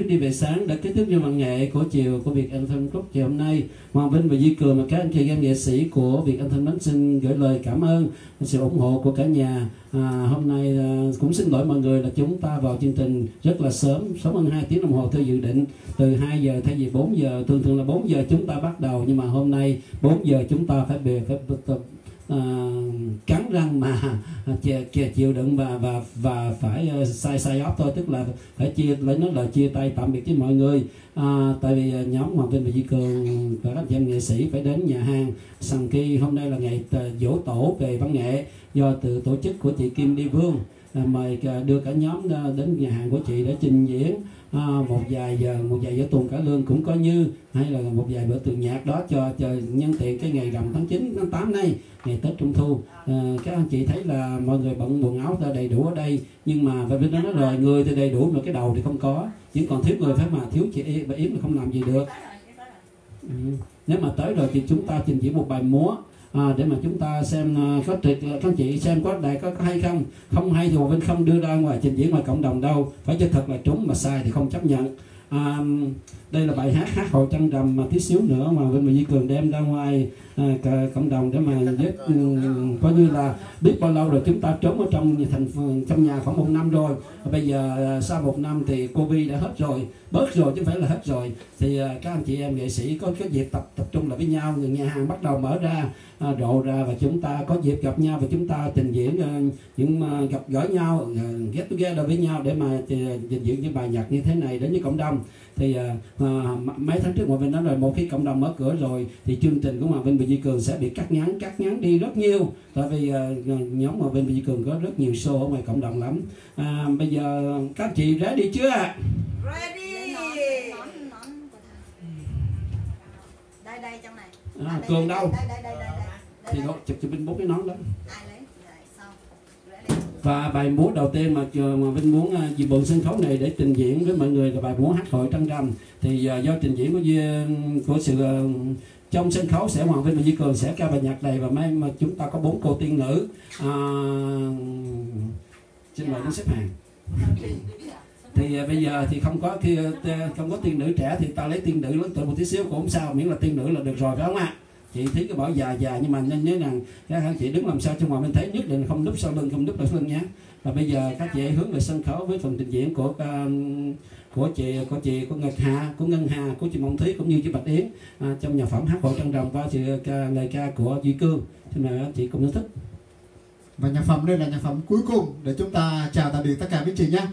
đi về sáng đã kết thúc cho văn nghệ của chiều của Việt Anthem Group chiều hôm nay. Hoàng Vinh và Duy Cường và các anh chị em nghệ sĩ của Việt Anthem Group xin gửi lời cảm ơn sự ủng hộ của cả nhà. À, hôm nay à, cũng xin lỗi mọi người là chúng ta vào chương trình rất là sớm, sớm hơn hai tiếng đồng hồ theo dự định, từ hai giờ thay vì bốn giờ. Thường thường là bốn giờ chúng ta bắt đầu, nhưng mà hôm nay bốn giờ chúng ta phải về phải, phải, phải À, cắn răng mà chịu, chịu đựng và và và phải uh, sai sai off thôi, tức là phải chia lấy nó là chia tay tạm biệt với mọi người. À, tại vì uh, nhóm Hoàng Vinh và Duy Cường và các em nghệ sĩ phải đến nhà hàng Sằng Ki. Hôm nay là ngày uh, dỗ tổ về văn nghệ do từ tổ chức của chị Kim Đi Vương à, mời uh, đưa cả nhóm uh, đến nhà hàng của chị để trình diễn à, một vài giờ một vài giờ tuồng cải lương cũng có như, hay là một vài bữa tường nhạc đó cho, cho nhân tiện cái ngày rằm tháng chín tháng tám này, ngày Tết Trung Thu. À, các anh chị thấy là mọi người bận quần áo đầy đủ ở đây, nhưng mà và bên đó nói rồi, người thì đầy đủ mà cái đầu thì không có, chỉ còn thiếu người phải mà thiếu chị Yến và Yến là không làm gì được. Ừ. Nếu mà tới rồi thì chúng ta trình diễn một bài múa à, để mà chúng ta xem uh, có tuyệt các anh chị xem có đài có, có hay không. Không hay thì Hoàng Vinh không đưa ra ngoài trình diễn ngoài cộng đồng đâu, phải cho thật là trúng, mà sai thì không chấp nhận. À, đây là bài hát hát hội trăng rằm mà tí xíu nữa mà Vinh và Duy Cường đem ra ngoài à, cả cộng đồng để mà giúp um, coi như là biết bao lâu rồi chúng ta trốn ở trong thành trong nhà khoảng một năm rồi. Bây giờ sau một năm thì Covid đã hết rồi, bớt rồi chứ không phải là hết rồi, thì uh, các anh chị em nghệ sĩ có cái dịp tập tập trung lại với nhau, người nhà hàng bắt đầu mở ra uh, rộ ra và chúng ta có dịp gặp nhau và chúng ta trình diễn uh, những uh, gặp gỡ nhau, uh, get together với nhau để mà trình diễn những bài nhạc như thế này đến với cộng đồng. Thì uh, uh, mấy tháng trước Hoàng Vinh nói rồi, một khi cộng đồng mở cửa rồi thì chương trình của Hoàng Vinh và Duy Cường sẽ bị cắt ngắn cắt ngắn đi rất nhiều, tại vì uh, nhóm Hoàng Vinh và Duy Cường có rất nhiều show ở ngoài cộng đồng lắm. Uh, bây giờ các chị ready chưa? Ready. Đây đây trong này. À, Cường đâu? Đây đây đây đây. Thì đó, chụp chụp bên bốn cái nón đó. Và bài múa đầu tiên mà mà Vinh muốn uh, dịp bận sân khấu này để trình diễn với mọi người là bài múa hát hội trăng rằm. Thì uh, do trình diễn của của sự uh, trong sân khấu sẽ Hoàng Vinh và Duy Cường sẽ ca bài nhạc này, và mấy mà chúng ta có bốn cô tiên nữ. Uh, xin mời đến xếp hàng. Thì uh, bây giờ thì không có khi uh, không có tiên nữ trẻ thì ta lấy tiên nữ lớn tuổi một tí xíu cũng không sao, miễn là tiên nữ là được rồi, phải không ạ? Chị thấy cái bỏ già già nhưng mà nên nhớ rằng các anh chị đứng làm sao cho Hoàng Vinh thấy, nhất định không núp sau lưng, không núp sau lưng nhé. Và bây giờ các chị hướng về sân khấu với phần trình diễn của uh, của chị của chị của Ngọc Hà, của Ngân Hà, của chị Mộng Thúy cũng như chị Bạch Yến uh, trong nhạc phẩm hát hội trăng rằm qua sự uh, lời ca của Duy Cương. Xin mời chị cùng thưởng thức. Và nhạc phẩm đây là nhạc phẩm cuối cùng để chúng ta chào tạm biệt tất cả quý chị nhé.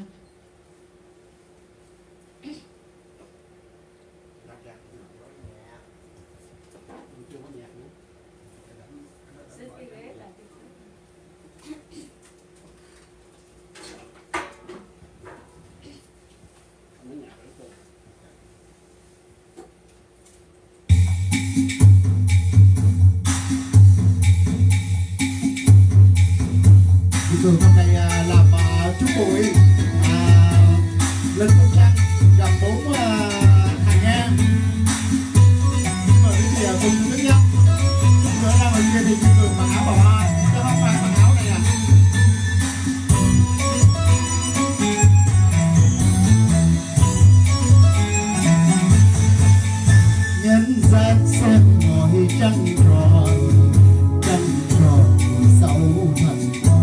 Cường hôm nay à, làm à, chú Bụi à, lên công trăng gặp bốn à, hàng ngang. Mời quý vị cùng đứng nhé. Chút nữa ra ngoài kia thì chị Cường mặc áo bảo hoa, cho không phải mặc áo này à. Nhân gian xem ngồi trăng tròn, trăng tròn sâu thật.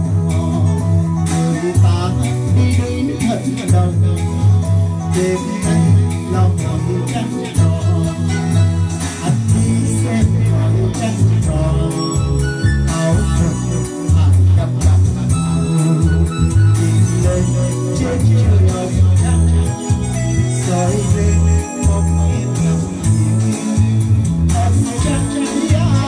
Ta đi đến thật đầu đêm nay lòng ngồi trăng tròn, anh đi xem ngồi trăng tròn, áo quần hàng cặp cặp nhìn lên trên trời hồng trăng soi lên một em ngắm nhìn ấm trăng trăng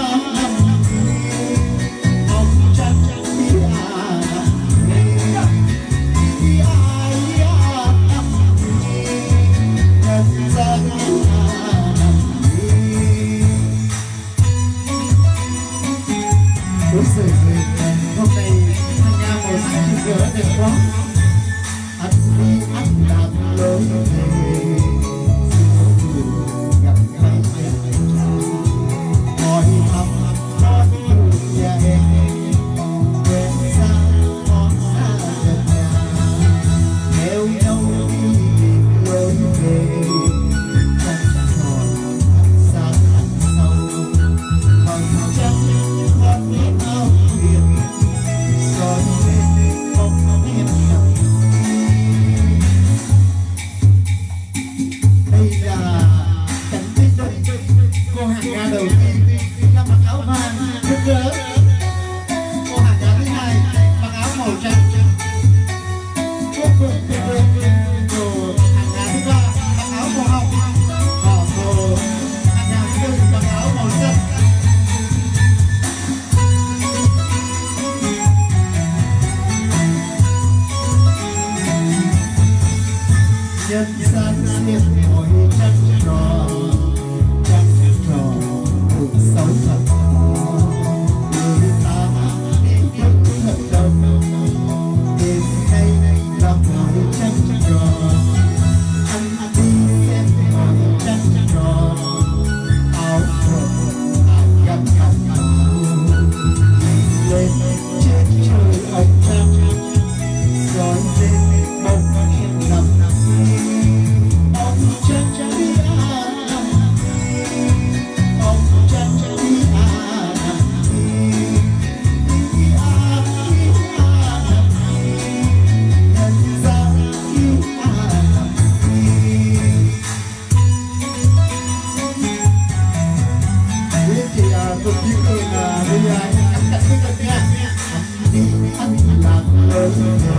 cắm cạnh với mình nha. Anh đi anh làm ơn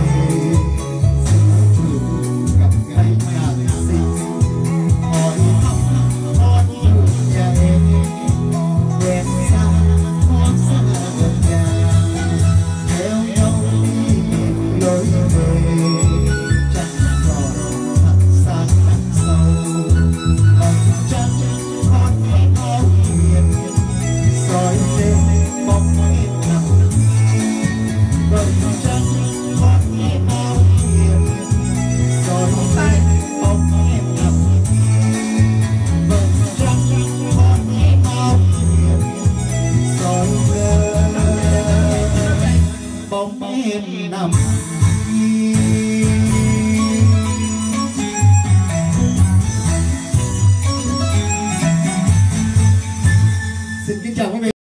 gặp gái càng xinh hỏi thăm con nhà em quen xa con xa gần nhà theo nhau đi tìm lối về chẳng còn thật xa thật sâu bằng chân con em áo hiền soi lên bóng em nằm bằng chân con em áo hiền soi lên bóng em nằm bằng chân con em áo hiền soi lên bóng em nằm. Xin kính chào quý vị.